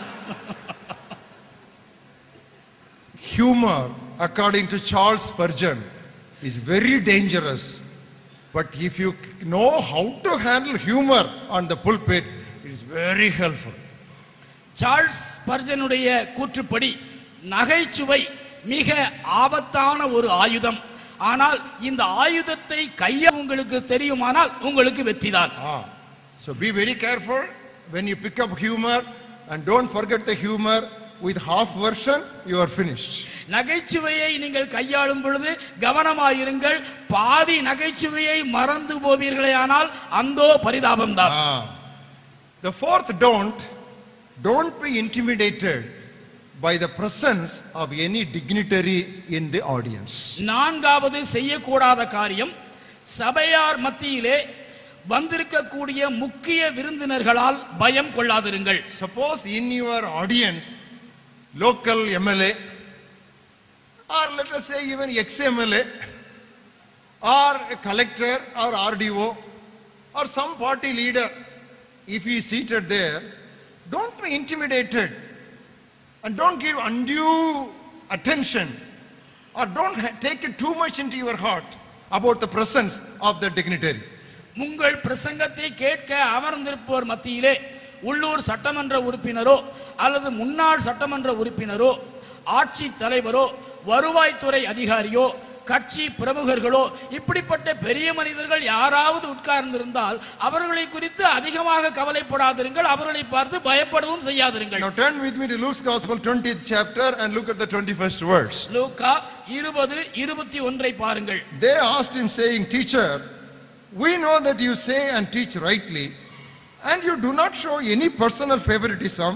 Humor, according to Charles Spurgeon, is very dangerous. But if you know how to handle humor on the pulpit, it is very helpful. Charles ஸ்பர்ஜனுடைய கூற்றுப்படி நகைச்சுவை மிக ஆபத்தான ஒரு ஆயுதம். ஆனால் இந்த ஆயுதத்தை கையாள உங்களுக்கு தெரியுமானால் உங்களுக்கு வெற்றிதான். So be very careful when you pick up humor and don't forget the humor. With half version you are finished. நகைச்சுவையை நீங்கள் கையாளும் பொழுது கவனமாயிருங்கள். பாதி நகைச்சுவையை மறந்து போவீர்களேயானால் அந்தோ பரிதாபம்தான். The fourth don't be intimidated by the presence of any dignitary in the audience. நான்காவது செய்யக்கூடாத காரியம், சபையார் மத்தியிலே வந்திருக்கக்கூடிய முக்கிய விருந்தினர்களால் பயம் கொள்ளாதிருங்கள். Suppose in your audience local MLA or let us say even ex-MLA or a collector or RDO or some party leader, if he is seated there, don't be intimidated and don't give undue attention or don't take it too much into your heart about the presence of the dignitary. உங்கள் பிரசங்கத்தை கேட்க அமர்ந்திருப்போர் மத்தியிலே உள்ளூர் சட்டமன்ற உறுப்பினரோ அல்லது முன்னாள் சட்டமன்ற உறுப்பினரோ ஆட்சி தலைவரோ வருவாய்த்துறை அதிகாரியோ கட்சி பிரமுகர்களோ இப்படிப்பட்ட பெரிய மனிதர்கள் யாராவது உட்கார்ந்திருந்தால் அவர்களை குறித்து அதிகமாக கவலைப்படாதிருங்கள். அவர்களை பார்த்து பயப்படவும் செய்யாதிருங்கள். Now turn with me to Luke's Gospel 20th chapter and look at the 21st verse. லூக்கா 20:21 பாருங்கள். They asked him saying, Teacher, we know that you say and teach rightly and you do not show any personal favoritism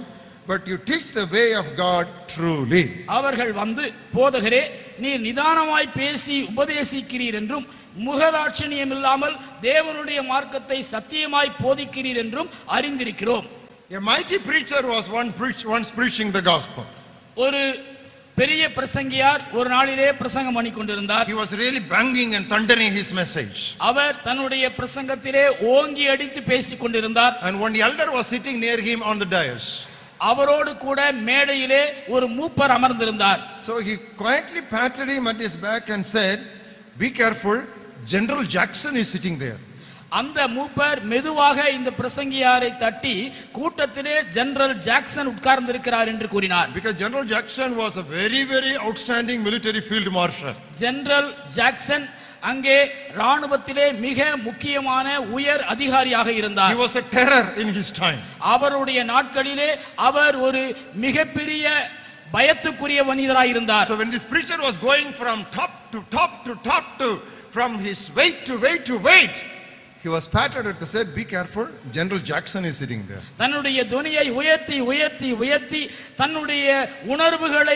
but you teach the way of God truly. அவர்கள் வந்து, போதகரே, நீர் நிதானமாய் பேசி உபதேசிக்கிறீர் என்றும் முகதாட்சணியம் இல்லாமல் தேவனுடைய மார்க்கத்தை சத்தியமாய் போதிக்கிறீர் என்றும் அறிந்திருக்கிறோம். A mighty preacher was once preaching the gospel. ஒரு பெரிய பிரசங்கியார் ஒரு நாளிலே பிரசங்கம் பண்ணி கொண்டிருந்தார். He was really banging and thundering his message. அவர் தன்னுடைய பிரசங்கத்திலே ஓங்கி அடித்து பேசிக் கொண்டிருந்தார். And one elder was sitting near him on the dais. அவரோடு கூட மேடையிலே ஒரு மூப்பர் அமர்ந்திருந்தார். So he quietly patted him at his back and said, "Be careful, General Jackson is sitting there." அந்த மூப்பர் மெதுவாக இந்த பிரசங்கியாரை தட்டி, கூட்டத்திலே ஜெனரல் ஜாக்சன் உட்கார்ந்திருக்கிறார் என்று கூறினார். Because General Jackson was a very outstanding military field marshal. General Jackson அங்கே ராணுவத்திலே மிக முக்கியமான உயர் அதிகாரியாக இருந்தார். He was a terror in his time. அவருடைய நாட்களிலே அவர் ஒரு மிகப்பெரிய பயத்துக்குரிய மனிதராக இருந்தார். So when this preacher was going from top to from his weight to weight, he was patted at the said, "Be careful, General Jackson is sitting there." தன்னுடைய துணியை உயர்த்தி தன்னுடைய உணர்வுகளை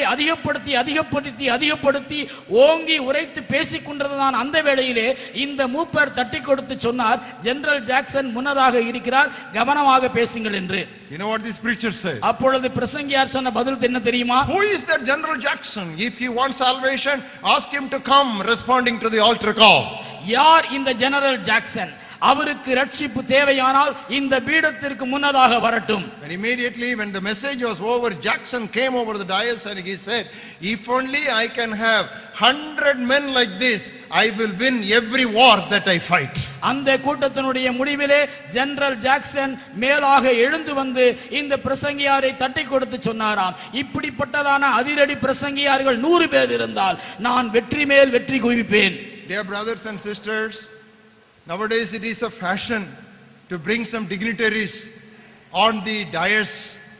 அதிகப்படுத்தி ஓங்கி உரைத்து பேசிக் கொண்டிருந்தான். அந்த வேளையிலே இந்த மூப்பர் தட்டி கொடுத்து சொன்னார், ஜெனரல் ஜாக்சன் முன்னதாக இருக்கிறார், கவனமாக பேசுங்கள் என்று. You know what this preacher said? அப்பொழுது பிரசங்கியார் சொன்ன பதில் என்ன தெரியுமா? Who is that General Jackson? If he wants salvation, ask him to come, responding to the altar call. யார் இந்த ஜெனரல் ஜாக்சன்? அவருக்கு ரட்சிப்பு தேவையானால் இந்த பீடத்திற்கு முன்னதாக வரட்டும். And immediately when the message was over, Jackson came over the dais and he said, "If only I can have 100 men like this, I will win every war that I fight." அந்த கூட்டத்தினுடைய முடிவிலே general Jackson மேலாக எழுந்து வந்து இந்த பிரசங்கியாரை தட்டி கொடுத்து சொன்னாராம், இப்படிப்பட்டதான அதிரடி பிரசங்கியார்கள் 100 பேர் இருந்தால் நான் வெற்றி மேல் வெற்றி குவிப்பேன். Dear brothers and sisters, nowadays it is a fashion to bring some dignitaries on the dais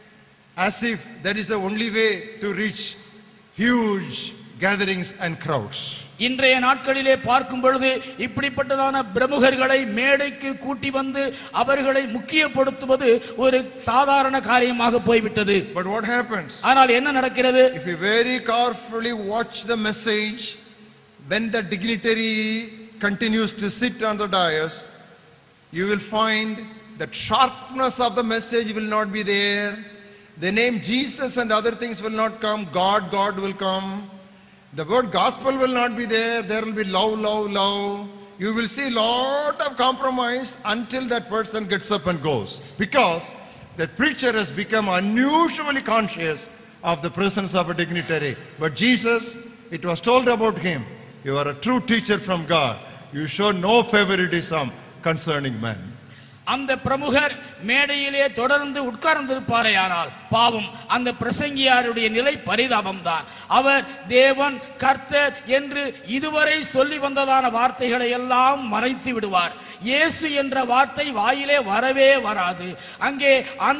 as if that is the only way to reach huge gatherings and crowds. இன்றைய நாட்களிலே பார்க்கும் பொழுது இப்படிப்பட்டதான பிரமுகர்களை மேடைக்கு கூட்டி வந்து அவர்களை முக்கியப்படுத்துவது ஒரு சாதாரண காரியமாக போய்விட்டது. But what happens? ஆனால் என்ன நடக்கிறது? If you very carefully watch the message, when the dignitary continues to sit on the dais, you will find that sharpness of the message will not be there. The name Jesus and other things will not come. God will come. The word gospel will not be there. There will be love. You will see lot of compromise until that person gets up and goes. Because that preacher has become unusually conscious of the presence of a dignitary. But Jesus, it was told about him, "You are a true teacher from God. You show no favoritism concerning men." அந்த பிரமுகர் மேடையிலே தொடர்ந்து உட்கார்ந்திருப்பாரேயானால் பாவம், அந்த பிரசங்கியாருடைய நிலை பரிதாபம் தான். அவர் தேவன், கர்த்தர் என்று இதுவரை சொல்லி வந்ததான வார்த்தைகளை எல்லாம் மறைத்து விடுவார். இயேசு என்ற வார்த்தை வாயிலே வரவே வராது. அங்கே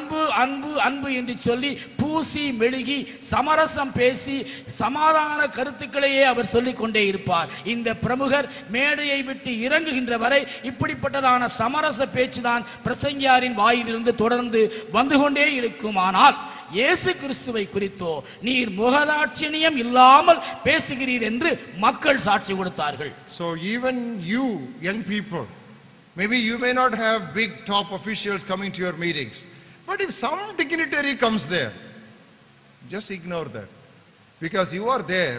அன்பு என்று சொல்லி பூசி மெழுகி சமரசம் பேசி சமாதான கருத்துக்களையே அவர் சொல்லிக் கொண்டே இருப்பார். இந்த பிரமுகர் மேடையை விட்டு இறங்குகின்ற வரை இப்படிப்பட்டதான சமரச பேச்சுதான் பிரசங்கியாரின் வாயிலிருந்து தொடர்ந்து வந்து கொண்டே இருக்குமானால் இயேசு கிறிஸ்துவை குறித்தோ நீர் முகதாட்சணியம் இல்லாமல் பேசுகிறீர் என்று மக்கள் சாட்சி கொடுத்தார்கள். So even you young people, maybe you may not have big top officials coming to your meetings, but if some dignitary comes there, just ignore that, because you are there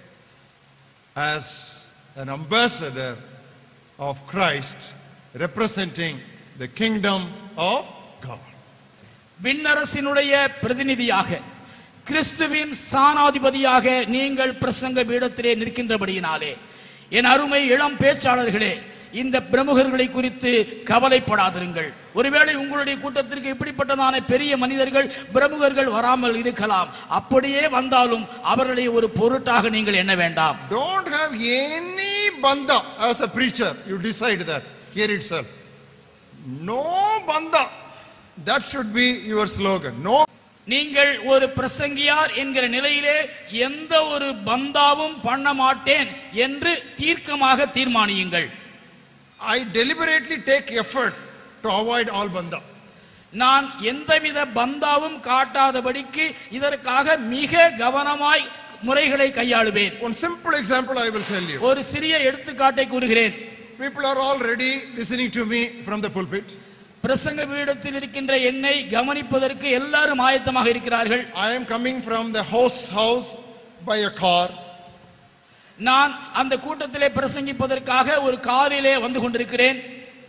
as an ambassador of Christ, representing the kingdom of God. விண்ணரசினுடைய பிரதிநிதியாக, கிறிஸ்துவின் சானாதிபதியாக நீங்கள் பிரசங்க பீடத்திலே நிற்கின்றபடியினாலே என் அருமை இளம் பேச்சாளர்களே, இந்த பிரமுகர்களை குறித்து கவலைப்படாதிருங்கள். ஒருவேளை உங்களுடைய கூட்டத்திற்கு இப்படிப்பட்டதான பெரிய மனிதர்கள் பிரமுகர்கள் வராமல் இருக்கலாம். அப்படியே வந்தாலும் அவர்களை ஒரு பொருட்டாக நீங்கள் எண்ண வேண்டாம். Don't have any banda as a preacher. You decide that here itself. No banda. That should be your slogan. No. நீங்கள் ஒரு பிரசங்கியார் என்கிற நிலையிலே எந்த ஒரு பந்தாவும் பண்ண மாட்டேன் என்று தீர்க்கமாக தீர்மானியுங்கள். I deliberately take effort to avoid all banda. நான் எந்தவித பந்தாவும் காட்டாதபடிக்கு இதற்காக மிக கவனமாய் முறைகளை கையாளுவேன். One simple example I will tell you. ஒரு சிறிய எடுத்துக்காட்டை கூறுகிறேன். People are already listening to me from the pulpit. பிரசங்க பீடத்தில் இருக்கின்ற என்னை கவனிப்பதற்கு எல்லாரும் ஆயத்தமாக இருக்கிறார்கள். I am coming from the house by a car. நான் அந்த கூட்டத்திலே பிரசங்கிப்பதற்காக ஒரு காரிலே வந்து கொண்டிருக்கிறேன்.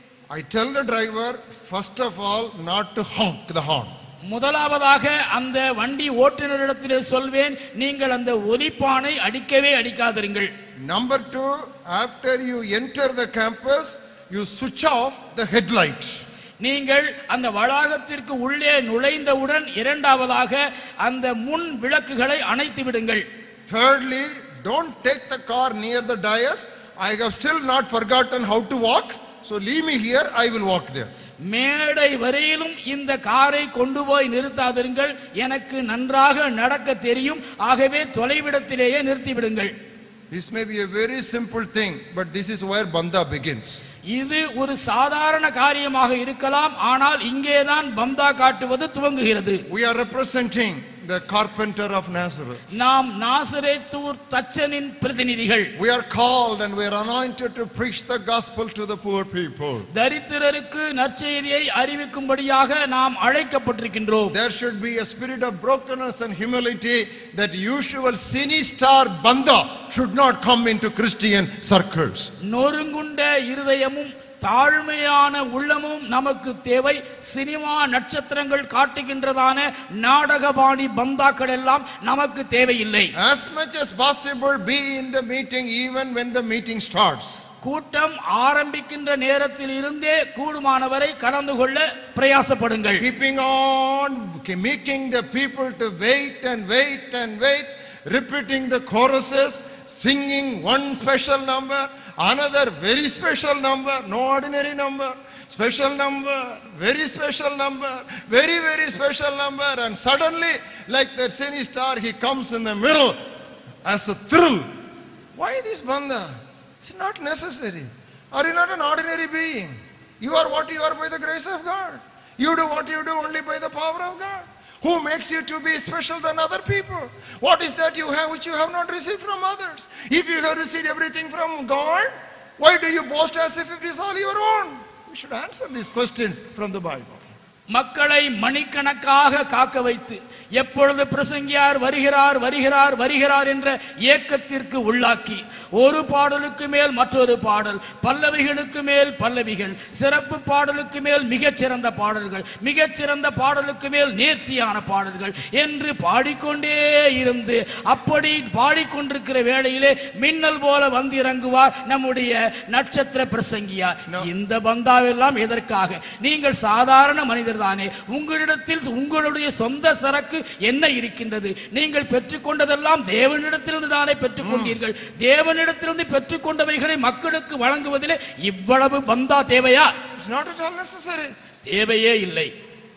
I tell the driver first of all not to honk the horn. முதலாவதாக அந்த வண்டி ஓட்டுநரிடத்திலே சொல்வேன், நீங்கள் அந்த ஒலிப்பானை அடிக்கவே அடிக்காதீர்கள். Number 2, after you enter the campus you switch off the headlight. நீங்கள் அந்த வளாகத்திற்கு உள்ளே நுழைந்தவுடன் இரண்டாவதாக அந்த முன் விளக்குகளை அணைத்து விடுங்கள். Thirdly, don't take the car near the dais. I have still not forgotten how to walk, so leave me here, I will walk there. மேடை வரையிலும் இந்த காரை கொண்டு போய் நிறுத்தாதீர்கள், எனக்கு நன்றாக நடக்க தெரியும், ஆகவே தொலைவிடத்திலேயே நிறுத்தி விடுங்கள். This may be a very simple thing, but this is where banda begins. இது ஒரு சாதாரண காரியமாக இருக்கலாம், ஆனால் இங்கேதான் பந்தா காட்டுவது துவங்குகிறது. We are representing the carpenter of Nazareth. நாம் நாசரேத்தூர் தச்சனின் பிரதிநிதிகள். We are called and we are anointed to preach the gospel to the poor people. தரித்திரருக்கு நற்செய்தியை அறிவிக்கும்படியாக நாம் அழைக்கப்பட்டிருக்கின்றோம். There should be a spirit of brokenness and humility. That usual sinistar banda should not come into Christian circles. நொறுங்குண்ட இருதயமும் தாழ்மையான உள்ளமும் நமக்கு தேவை. Cinema நட்சத்திரங்கள் காட்டுகின்றதான நாடகபாணி பந்தாக்கள் எல்லாம் நமக்கு தேவையில்லை. As much as possible be in the meeting even when the meeting starts. கூட்டம் ஆரம்பிக்கின்ற நேரத்தில் இருந்தே கூடுமானவரை கலந்து கொள்ள பிரயாசப்படுங்கள். Keeping on making the people to wait and wait and wait, repeating the choruses, singing one special number, another very special number, no ordinary number, special number, very special number, very very special number, and suddenly like that cine star he comes in the middle as a thrill. Why this banda? It's not necessary. Are you not an ordinary being? You are what you are by the grace of God. You do what you do only by the power of God. Who makes you to be special than other people? What is that you have which you have not received from others? If you have received everything from God, why do you boast as if it is all your own? We should answer these questions from the Bible. மக்களை மணிக்கணக்காக காக்க வைத்து எப்பொழுது பிரசங்கியார் வருகிறார் வருகிறார் வருகிறார் என்ற ஏக்கத்திற்கு உள்ளாக்கி ஒரு பாடலுக்கு மேல் மற்றொரு பாடல், பல்லவிகளுக்கு மேல் பல்லவிகள், சிறப்பு பாடலுக்கு மேல் மிகச்சிறந்த பாடல்கள், மிகச்சிறந்த பாடலுக்கு மேல் நேர்த்தியான பாடல்கள் என்று பாடிக்கொண்டே இருந்து அப்படி பாடிக்கொண்டிருக்கிற வேளையிலே மின்னல் போல வந்து இறங்குவார் நம்முடைய நட்சத்திர பிரசங்கியார். இந்த பந்தாவெல்லாம் எதற்காக? நீங்கள் சாதாரண மனிதர் தானே. உங்களிடத்தில் உங்களுடைய சொந்த சரக்கு என்ன இருக்கின்றது? நீங்கள் பெற்றுக்கொண்டதெல்லாம் தேவனிடத்திலிருந்து தானே பெற்றுக்கொண்டீர்கள். தேவனிடத்திலிருந்து பெற்றுக்கொண்டவைகளை மக்களுக்கு வழங்குவதிலே இவ்வளவு பந்தா தேவையா? It's not at all necessary. தேவையே இல்லை.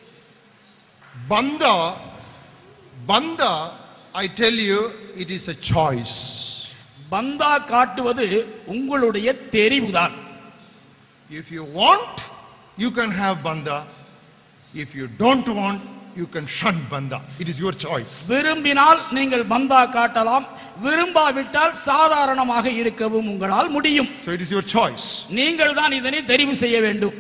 Banda, I tell you, it is a choice. பந்தா காட்டுவது உங்களுடைய தெரிவுதான். If you want, you can have banda. If you don't want, you can shun banda. It is your choice. விரும்பினால் நீங்கள் பந்தா காட்டலாம், விரும்பாவிட்டால் சாதாரணமாக இருக்கவும் உங்களால் முடியும். So it is your choice. நீங்கள் தான் இதனை தெரிவு செய்ய வேண்டும்.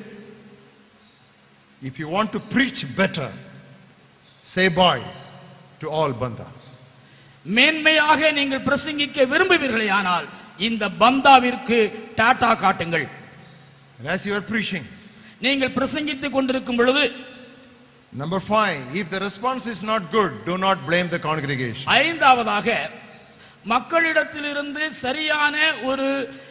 If you want to preach better, say bye to all banda. மேன்மையாக நீங்கள் பிரசங்கிக்க விரும்புவீர்களேயானால் இந்த பந்தாவிற்கு டாடா காட்டுங்கள். And as you are preaching, நீங்கள் பிரசங்கித்துக் கொண்டிருக்கும் பொழுது, number 5, if the response is not good, do not blame the congregation. ஐந்தாவதாக மக்களிடத்திலிருந்து சரியான ஒரு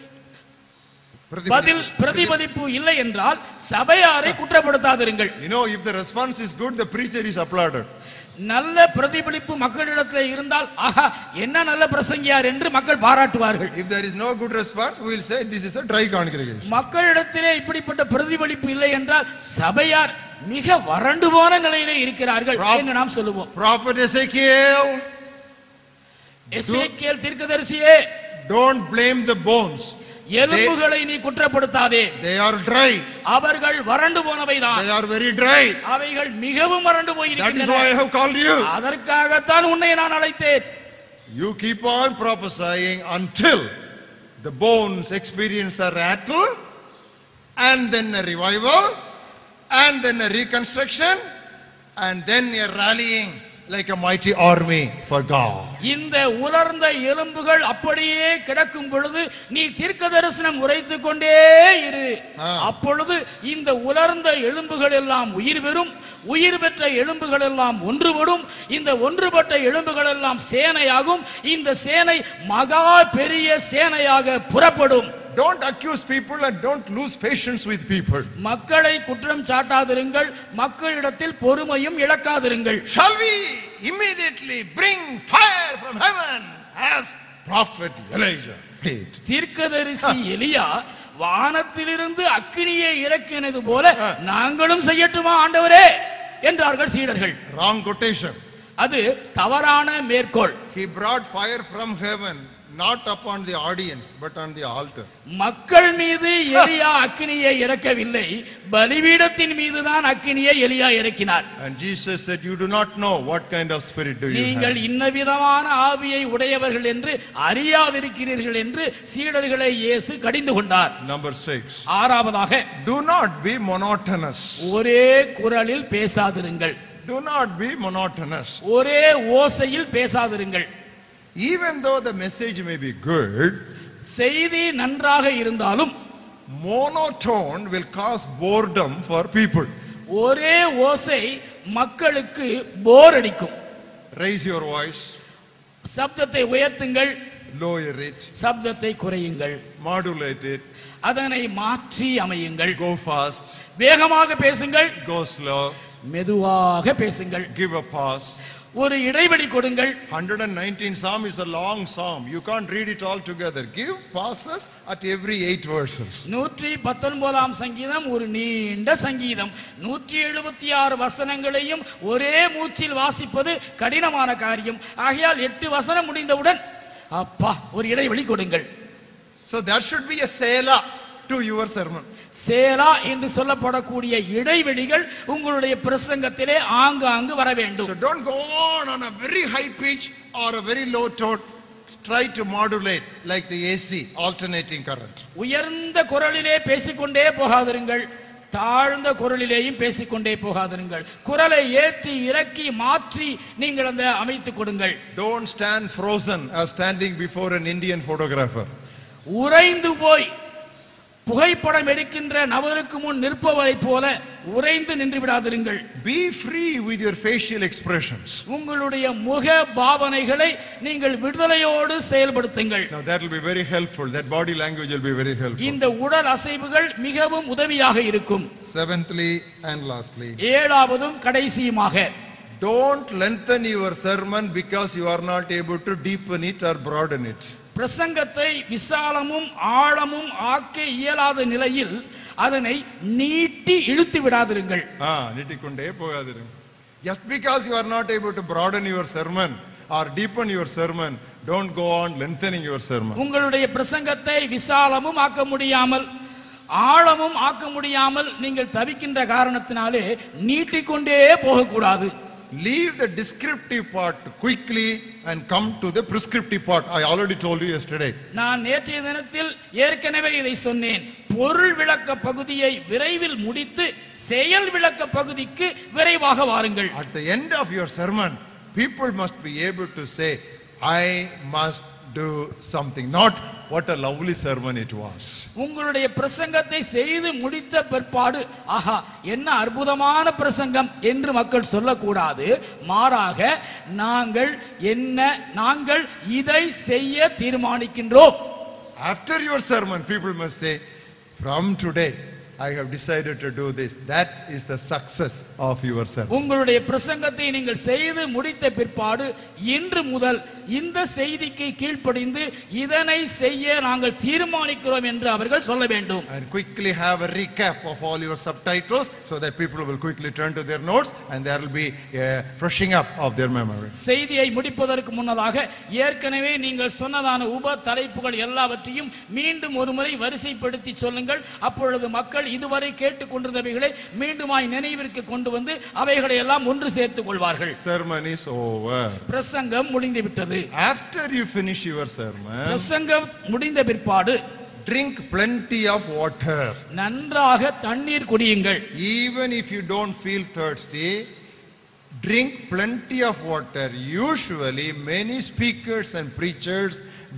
பிரதிபலிப்பு இல்லை என்றால் சபையாரை குற்றப்படுத்தாதீர்கள். You know, if the response is good, the preacher is applauded. நல்ல பிரதிபலிப்பு மக்களிடத்தில் இருந்தால் ஆஹா என்ன நல்ல பிரசங்கியார் என்று மக்கள் பாராட்டுவார்கள். If there is no good response, we will say this is a dry congregation. மக்களிடத்திலே இப்படிப்பட்ட பிரதிபலிப்பு இல்லை என்றால் சபையார் மிக வறண்டு போன நிலையிலே இருக்கிறார்கள் என்று நாம் சொல்லுவோம். Prophet Ezekiel, தீர்க்கதரிசியே, don't blame the bones. எலும்புகளை நீ குற்றப்படுத்தாதே. They are dry. அவர்கள் வறண்டு போனவைதான். They are very dry. அவைகள் மிகவும் வறண்டு போயிருக்கின்றன. That is why I have called you. அதற்காகத்தான் உன்னை நான் அழைத்தேன். You keep on prophesying until the bones experience a rattle, and then a revival, and then a reconstruction, and then a rallying like a mighty army for God. இந்த உலர்ந்த எலும்புகள் அப்படியே கிடக்கும் பொழுது நீ தீர்க்க தரிசனம் உரைத்துக் கொண்டே இரு. அப்பொழுது இந்த உலர்ந்த எலும்புகள் எல்லாம் உயிர் பெறும். உயிர் பெற்ற எலும்புகள் எல்லாம் ஒன்றுபடும். இந்த ஒன்றுபட்ட எலும்புகள் எல்லாம் சேனையாகும். இந்த சேனை மகா பெரிய சேனையாக புறப்படும். Don't accuse people and don't lose patience with people. மக்களை குற்றம் சாட்டாதிருங்கள். மக்களிடத்தில் பொறுமையும் இழக்காதிருங்கள். Shall we immediately bring fire from heaven as prophet Elijah did? தீர்க்கதரிசி எலியா வானத்திலிருந்து அக்கினியை இறக்கினது போல நாங்களும் செய்யட்டுமா ஆண்டவரே என்றார்கள் சீடர்கள். Wrong quotation. அது தவறான மேற்கோள். He brought fire from heaven, not upon the audience but on the altar. மக்கள் மீது எலியா அக்கினியை இறக்கவில்லை, பலிபீடத்தின் மீது தான் அக்கினியை எலியா இறக்கினார். And Jesus said, you do not know what kind of spirit do you have. நீங்கள் இன்னவிதமான ஆவியை உடையவர்கள் என்று அறியாதிருக்கிறீர்கள் என்று சீடர்களை இயேசு கடிந்து கொண்டார். Number 6. ஆறாவதாக, do not be monotonous. ஒரே குரலில் பேசாதிருங்கள். Do not be monotonous. ஒரே ஓசையில் பேசாதிருங்கள். Even though the message may be good, செய்தி நன்றாக இருந்தாலும் monotone will cause boredom for people. ஒரே ஓசை மக்களுக்கு போர் அடிக்கும். Raise your voice. சப்தத்தை உயர்த்துங்கள். Lower it. சப்தத்தை குறையுங்கள். Modulate it. அதனை மாற்றி அமையுங்கள். Go fast. வேகமாக பேசுங்கள். Go slow. மெதுவாக பேசுங்கள். Give a pause. ஒரு இடைவெளி கொடுங்கள். 119 Psalm is a long psalm. You can't read it all together. Give pauses at every 8 verses. 119ஆம் சங்கீதம் ஒரு நீண்ட சங்கீதம். 176 வசனங்களையும் ஒரே மூச்சில் வாசிப்பது கடினமான காரியம். ஆகையால் 8 வசனம் முடிந்தவுடன் அப்பா ஒரு இடைவெளி கொடுங்கள். So there should be a selah to your sermon. சேலா என்று சொல்லப்படக்கூடிய இடைவெளிகள் உங்களுடைய பிரசங்கத்திலே ஆங்காங்கு வர வேண்டும். So don't go on a very high pitch or a very low tone. Try to modulate like the AC, alternating current. உயர்ந்த குரலிலே பேசிக்கொண்டே போகாதிருங்கள். தாழ்ந்த குரலிலேயும் பேசிக்கொண்டே போகாதிருங்கள். குரலை ஏற்றி இறக்கி மாற்றி நீங்கள் அந்த அமைத்துக் கொடுங்கள். Don't stand frozen as standing before an Indian photographer. உறைந்து போய் புகைப்படம் எடுக்கின்ற நபருக்கு முன் நிற்பவரை போல உறைந்து நின்று விடாதிருங்கள். Be free with your facial expressions. உங்களுடைய முக பாவனைகளை நீங்கள் விடுதலையோடு செயல்படுத்துங்கள். Now that will be very helpful. That body language will be very helpful. இந்த உடல் அசைவுகள் மிகவும் உதவியாக இருக்கும். Seventhly and lastly, ஏழாவதும் கடைசியுமாக, don't lengthen your sermon because you are not able to deepen it or broaden it. பிரசங்கத்தை விசாலமும் ஆழமும் ஆக்க இயலாத நிலையில் அதனை நீட்டி இழுத்து விடாதிருங்கள். நீட்டிக்கொண்டே போகாதிருங்கள். Just because you are not able to broaden your sermon or deepen your sermon, don't go on lengthening your sermon. உங்களுடைய பிரசங்கத்தை விசாலமும் ஆக்க முடியாமல் ஆழமும் ஆக்க முடியாமல் நீங்கள் தவிக்கின்ற காரணத்தினாலே நீட்டிக்கொண்டே போகக்கூடாது. Leave the descriptive part quickly and come to the prescriptive part. I already told you yesterday. நான் நேற்றைய தினத்தில் ஏற்கனவே இதை சொன்னேன். பொருள் விளக்க பகுதியை விரைவில் முடித்து செயல் விளக்க பகுதிக்கு விரைவாக வாருங்கள். At the end of your sermon, people must be able to say, I must do something. Not what a lovely sermon it was. உங்களுடைய பிரசங்கத்தை செய்து முடித்த பிற்பாடு ஆஹா என்ன அற்புதமான பிரசங்கம் என்று மக்கள் சொல்லக்கூடாது. மாறாக நாங்கள் இதை செய்ய தீர்மானிக்கின்றோம். After your sermon, people must say, from today I have decided to do this. That is the success of your sermon. உங்களுடைய பிரசங்கத்தை நீங்கள் செய்து முடித்த பிற்பாடு இன்று முதல் இந்த செய்திக்கு கீழ்ப்படிந்து இதனை செய்ய நாங்கள் தீர்மானிக்கிறோம் என்று அவர்கள் சொல்ல வேண்டும். And quickly have a recap of all your subtitles so that people will quickly turn to their notes and there will be a brushing up of their memory. செய்தியை முடிப்பதற்கு முன்னதாக ஏற்கனவே நீங்கள் சொன்னதான உப தலைப்புகள் எல்லாவற்றையும் மீண்டும் ஒருமுறை வரிசைப்படுத்தி சொல்லுங்கள். அப்பொழுது மக்கள் இதுவரை கேட்டுக்கொண்டிருந்தவைகளை மீண்டுமாய் நினைவிற்கு கொண்டு வந்து அவைகளை எல்லாம் ஒன்று சேர்த்துக் கொள்வார்கள். Sermon is over. பிரசங்கம் முடிந்து விட்டது. After you finish your sermon, பிரசங்கம் முடிந்த பிற்பாடு drink plenty of water. நன்றாக தண்ணீர் குடியுங்கள். Even if you don't feel thirsty, drink plenty of water. Usually many speakers and preachers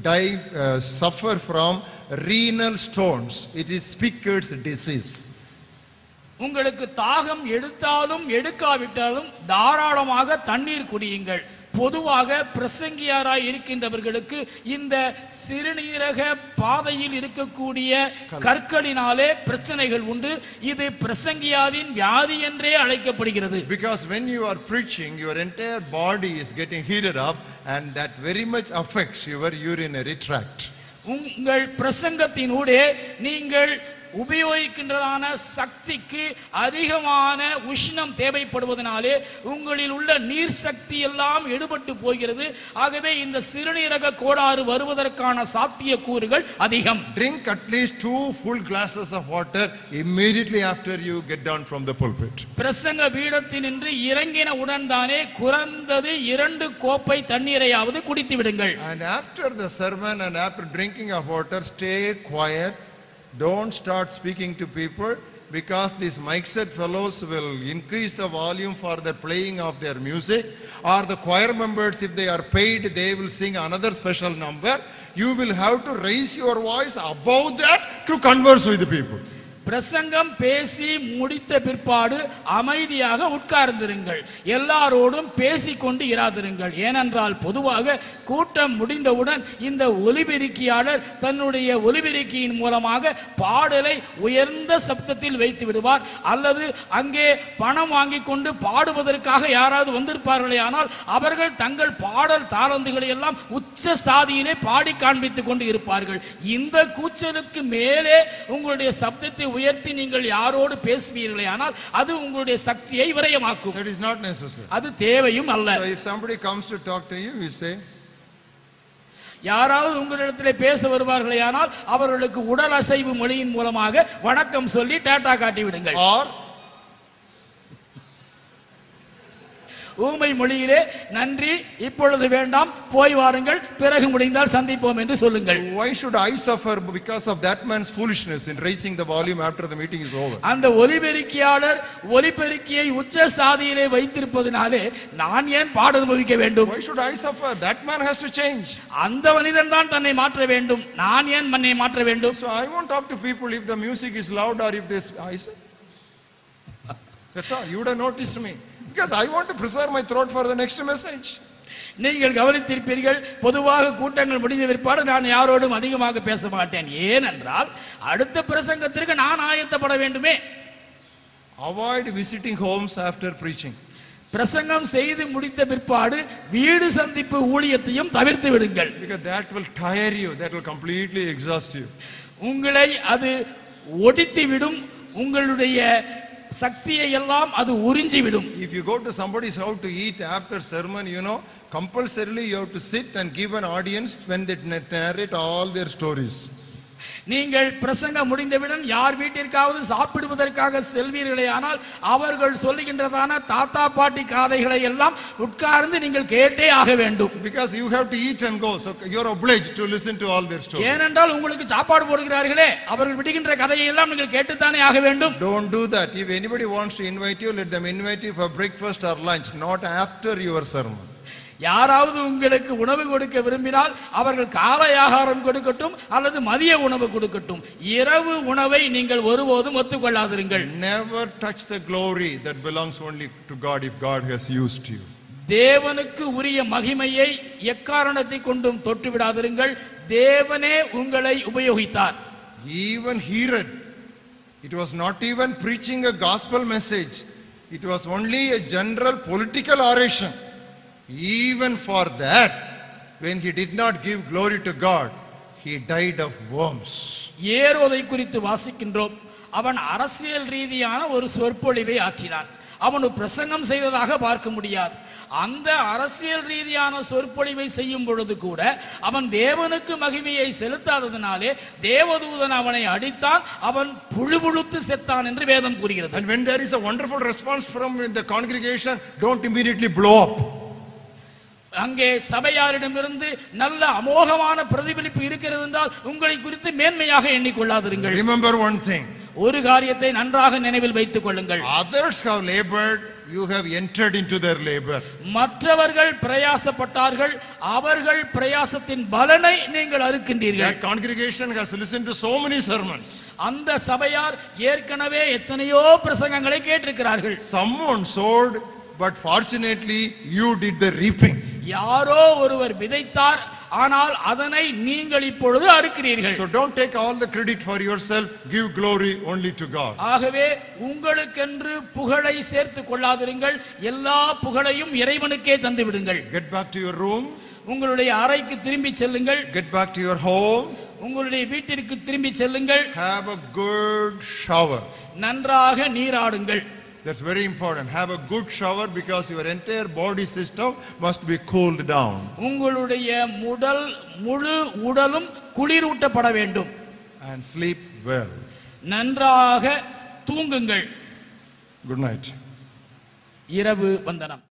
suffer from renal stones. It is speaker's disease. உங்களுக்கு தாகம் எடுத்தாலும் எடுக்காவிட்டாலும் தாராளமாக தண்ணீர் குடியுங்கள். பொதுவாக பிரசங்கியாராய் இருக்கின்றவர்களுக்கு இந்த சிறுநீரக பாதையில் இருக்கக்கூடிய கற்களினாலே பிரச்சனைகள் உண்டு. இது பிரசங்கியாரின் வியாதி என்றே அழைக்கப்படுகிறது. Because when you are preaching, your entire body is getting heated up and that very much affects your urinary tract. உங்கள் பிரசங்கத்தினூடே நீங்கள் உபயோகிக்கின்றதான சக்திக்கு அதிகமான உஷ்ணம் தேவைப்படுவதனாலே உங்களில் உள்ள நீர் சக்தி எல்லாம் எடுபட்டு போகிறது. ஆகவே இந்த சிறுநீரக கோளாறு வருவதற்கான சாத்தியக்கூறுகள் அதிகம். Drink at least 2 full glasses of water immediately after you get down from the pulpit. பிரசங்க பீடத்தினின்று இறங்கின உடன் தானே குறைந்தது 2 கோப்பை தண்ணீரையாவது குடித்து விடுங்கள். And after the sermon and after drinking of water, stay quiet. Don't start speaking to people because these mic set fellows will increase the volume for the playing of their music, or the choir members, if they are paid, they will sing another special number. You will have to raise your voice above that to converse with the people. பிரசங்கம் பேசி முடித்த பிற்பாடு அமைதியாக உட்கார்ந்திருங்கள். எல்லாரோடும் பேசிக்கொண்டு இராதிருங்கள். ஏனென்றால் பொதுவாக கூட்டம் முடிந்தவுடன் இந்த ஒலிபெருக்கியாளர் தன்னுடைய ஒலிபெருக்கியின் மூலமாக பாடலை உயர்ந்த சப்தத்தில் வைத்து விடுவார். அல்லது அங்கே பணம் வாங்கி கொண்டு பாடுவதற்காக யாராவது வந்திருப்பார்களே ஆனால் அவர்கள் தங்கள் பாடல் தாளந்துகளை எல்லாம் உச்ச சாதியிலே பாடி காண்பித்துக் கொண்டு இருப்பார்கள். இந்த கூச்சலுக்கு மேலே உங்களுடைய சப்தத்தை உயர்த்தி நீங்கள் யாரோடு பேசுவீர்களே ஆனால் அது உங்களுடைய சக்தியை விரயமாக்கும். That is not necessary. அது தேவையும் அல்ல. So if somebody comes to talk to you, you say, யாராவது உங்களிடத்தில் பேச வருவார்களே ஆனால் அவர்களுக்கு உடல் அசைவு மொழியின் மூலமாக வணக்கம் சொல்லி டாடா காட்டி விடுங்கள். or ஊமை மொழியிலே நன்றி, இப்பொழுது வேண்டாம், போய் வாருங்கள், பிறகு முடிந்தால் சந்திப்போம் என்று சொல்லுங்கள். Why should I suffer because of that man's foolishness in raising the volume after the meeting is over? அந்த ஒலிபெருக்கியாளர் ஒலிபெருக்கியை உச்ச சாதியிலே வைத்திருப்பதனாலே நான் ஏன் பாட அனுபவிக்க வேண்டும்? Why should I suffer? That man has to change. அந்த மனிதன் தான் தன்னை மாற்ற வேண்டும், நான் ஏன் மன்னை மாற்ற வேண்டும்? So I won't talk to people if the music is loud or if this. I say, that's all. You would have noticed me. Because I want to preserve my throat for the next message. நீங்கள் கவனித்திருப்பீர்கள், பொதுவாக கூட்டங்கள் முடிந்த பிற்பாடு நான் யாரோடும் அதிகமாக பேச மாட்டேன். ஏனென்றால் அடுத்த பிரசங்கத்திற்கு நான் ஆயத்தப்பட வேண்டுமே. Avoid visiting homes after preaching. பிரசங்கம் செய்து முடித்த பிற்பாடு வீடு சந்திப்பு ஊழியத்தையும் தவிர்த்து விடுங்கள். Because that will tire you, that will completely exhaust you. உங்களை அது ஒடித்து விடும், உங்களுடைய சக்தியை எல்லாம் அது உறிஞ்சி விடும். If you go to somebody's house to eat after sermon, compulsorily you have to sit and give an audience when they narrate all their stories. நீங்கள் பிரசங்கம் முடிந்தவுடன் யார் வீட்டிற்காவது சாப்பிடுவதற்காக செல்வீர்களே ஆனால் அவர்கள் சொல்லுகின்றதான தாத்தா பாட்டி கதைகளை எல்லாம் உட்கார்ந்து நீங்கள் கேட்டே ஆக வேண்டும். Because you have to eat and go, so you are obliged to listen to all their stories. ஏனென்றால் உங்களுக்கு சாப்பாடு போடுகிறார்களே, அவர்கள் விடுகின்ற கதையை எல்லாம் நீங்கள் கேட்டுத்தானே ஆக வேண்டும். Don't do that. If anybody wants to invite you, let them invite you for breakfast or lunch, not after your sermon. யாராவது உங்களுக்கு உணவு கொடுக்க விரும்பினால் அவர்கள் காலை ஆகாரம் கொடுக்கட்டும் அல்லது மதிய உணவு கொடுக்கட்டும், இரவு உணவை நீங்கள் ஒருபோதும் ஒத்துக்கொள்ளாதிருங்கள். Never touch the glory that belongs only to God if God has used you. தேவனுக்கு உரிய மகிமையை எக்காரணத்தை கொண்டும் தொட்டு விடாதிருங்கள். தேவனே உங்களை உபயோகித்தார். Even Herod It was not even preaching a gospel message. It was only a general political oration. Even for that, when he did not give glory to God, he died of worms. ஏரோதை குறித்து வாசிக்கின்றோம். அவன் அரசியல் ரீதியான ஒரு சொற்பொழிவை ஆற்றினான். அவன் பிரசங்கம் செய்ததாக பார்க்க முடியாது. அந்த அரசியல் ரீதியான சொற்பொழிவை செய்யும் பொழுது கூட அவன் தேவனுக்கு மகிமையை செலுத்தாததினாலே தேவதூதன் அவனை அடித்தான். அவன் புழுபுழுத்து செத்தான் என்று வேதம் கூறுகிறது. And when there is a wonderful response from the congregation, don't immediately blow up. அங்கே சபையாரிடமிருந்து நல்ல அமோகமான பிரதிபலிப்பு இருக்கிறது என்றால் உங்களை குறித்து மேன்மையாக எண்ணிக்கொள்ளாதிருங்கள். Remember one thing. ஒரு காரியத்தை நன்றாக நினைவில் வைத்துக் கொள்ளுங்கள். Others have labored, you have entered into their labor. மற்றவர்கள் பிரயாசப்பட்டார்கள், அவர்கள் பிரயாசத்தின் பலனை நீங்கள் அறுக்கின்றீர்கள். That congregation has listened to so many sermons. அந்த சபையார் ஏற்கனவே எத்தனையோ பிரசங்கங்களை கேட்டிருக்கிறார்கள். Someone sowed, but fortunately you did the reaping. யாரோ ஒருவர் விதைத்தார், ஆனால் அதனை நீங்கள் இப்பொழுது அறுக்கிறீர்கள். So don't take all the credit for yourself, give glory only to God. ஆகவே உங்களுக்கென்று புகழை சேர்த்துக் கொள்ளாதிருங்கள், எல்லா புகழையும் இறைவனுக்கே தந்து விடுங்கள். Get back to your room. உங்களுடைய அறைக்கு திரும்பி செல்லுங்கள். Get back to your home. உங்களுடைய வீட்டிற்கு திரும்பி செல்லுங்கள். Have a good shower. நன்றாக நீராடுங்கள். That's very important. Have a good shower because your entire body system must be cooled down. உங்களுடைய முழு உடலும் குளிரூட்டப்பட வேண்டும். And sleep well. நன்றாக தூங்குங்கள். Good night. இரவு வந்தனம்.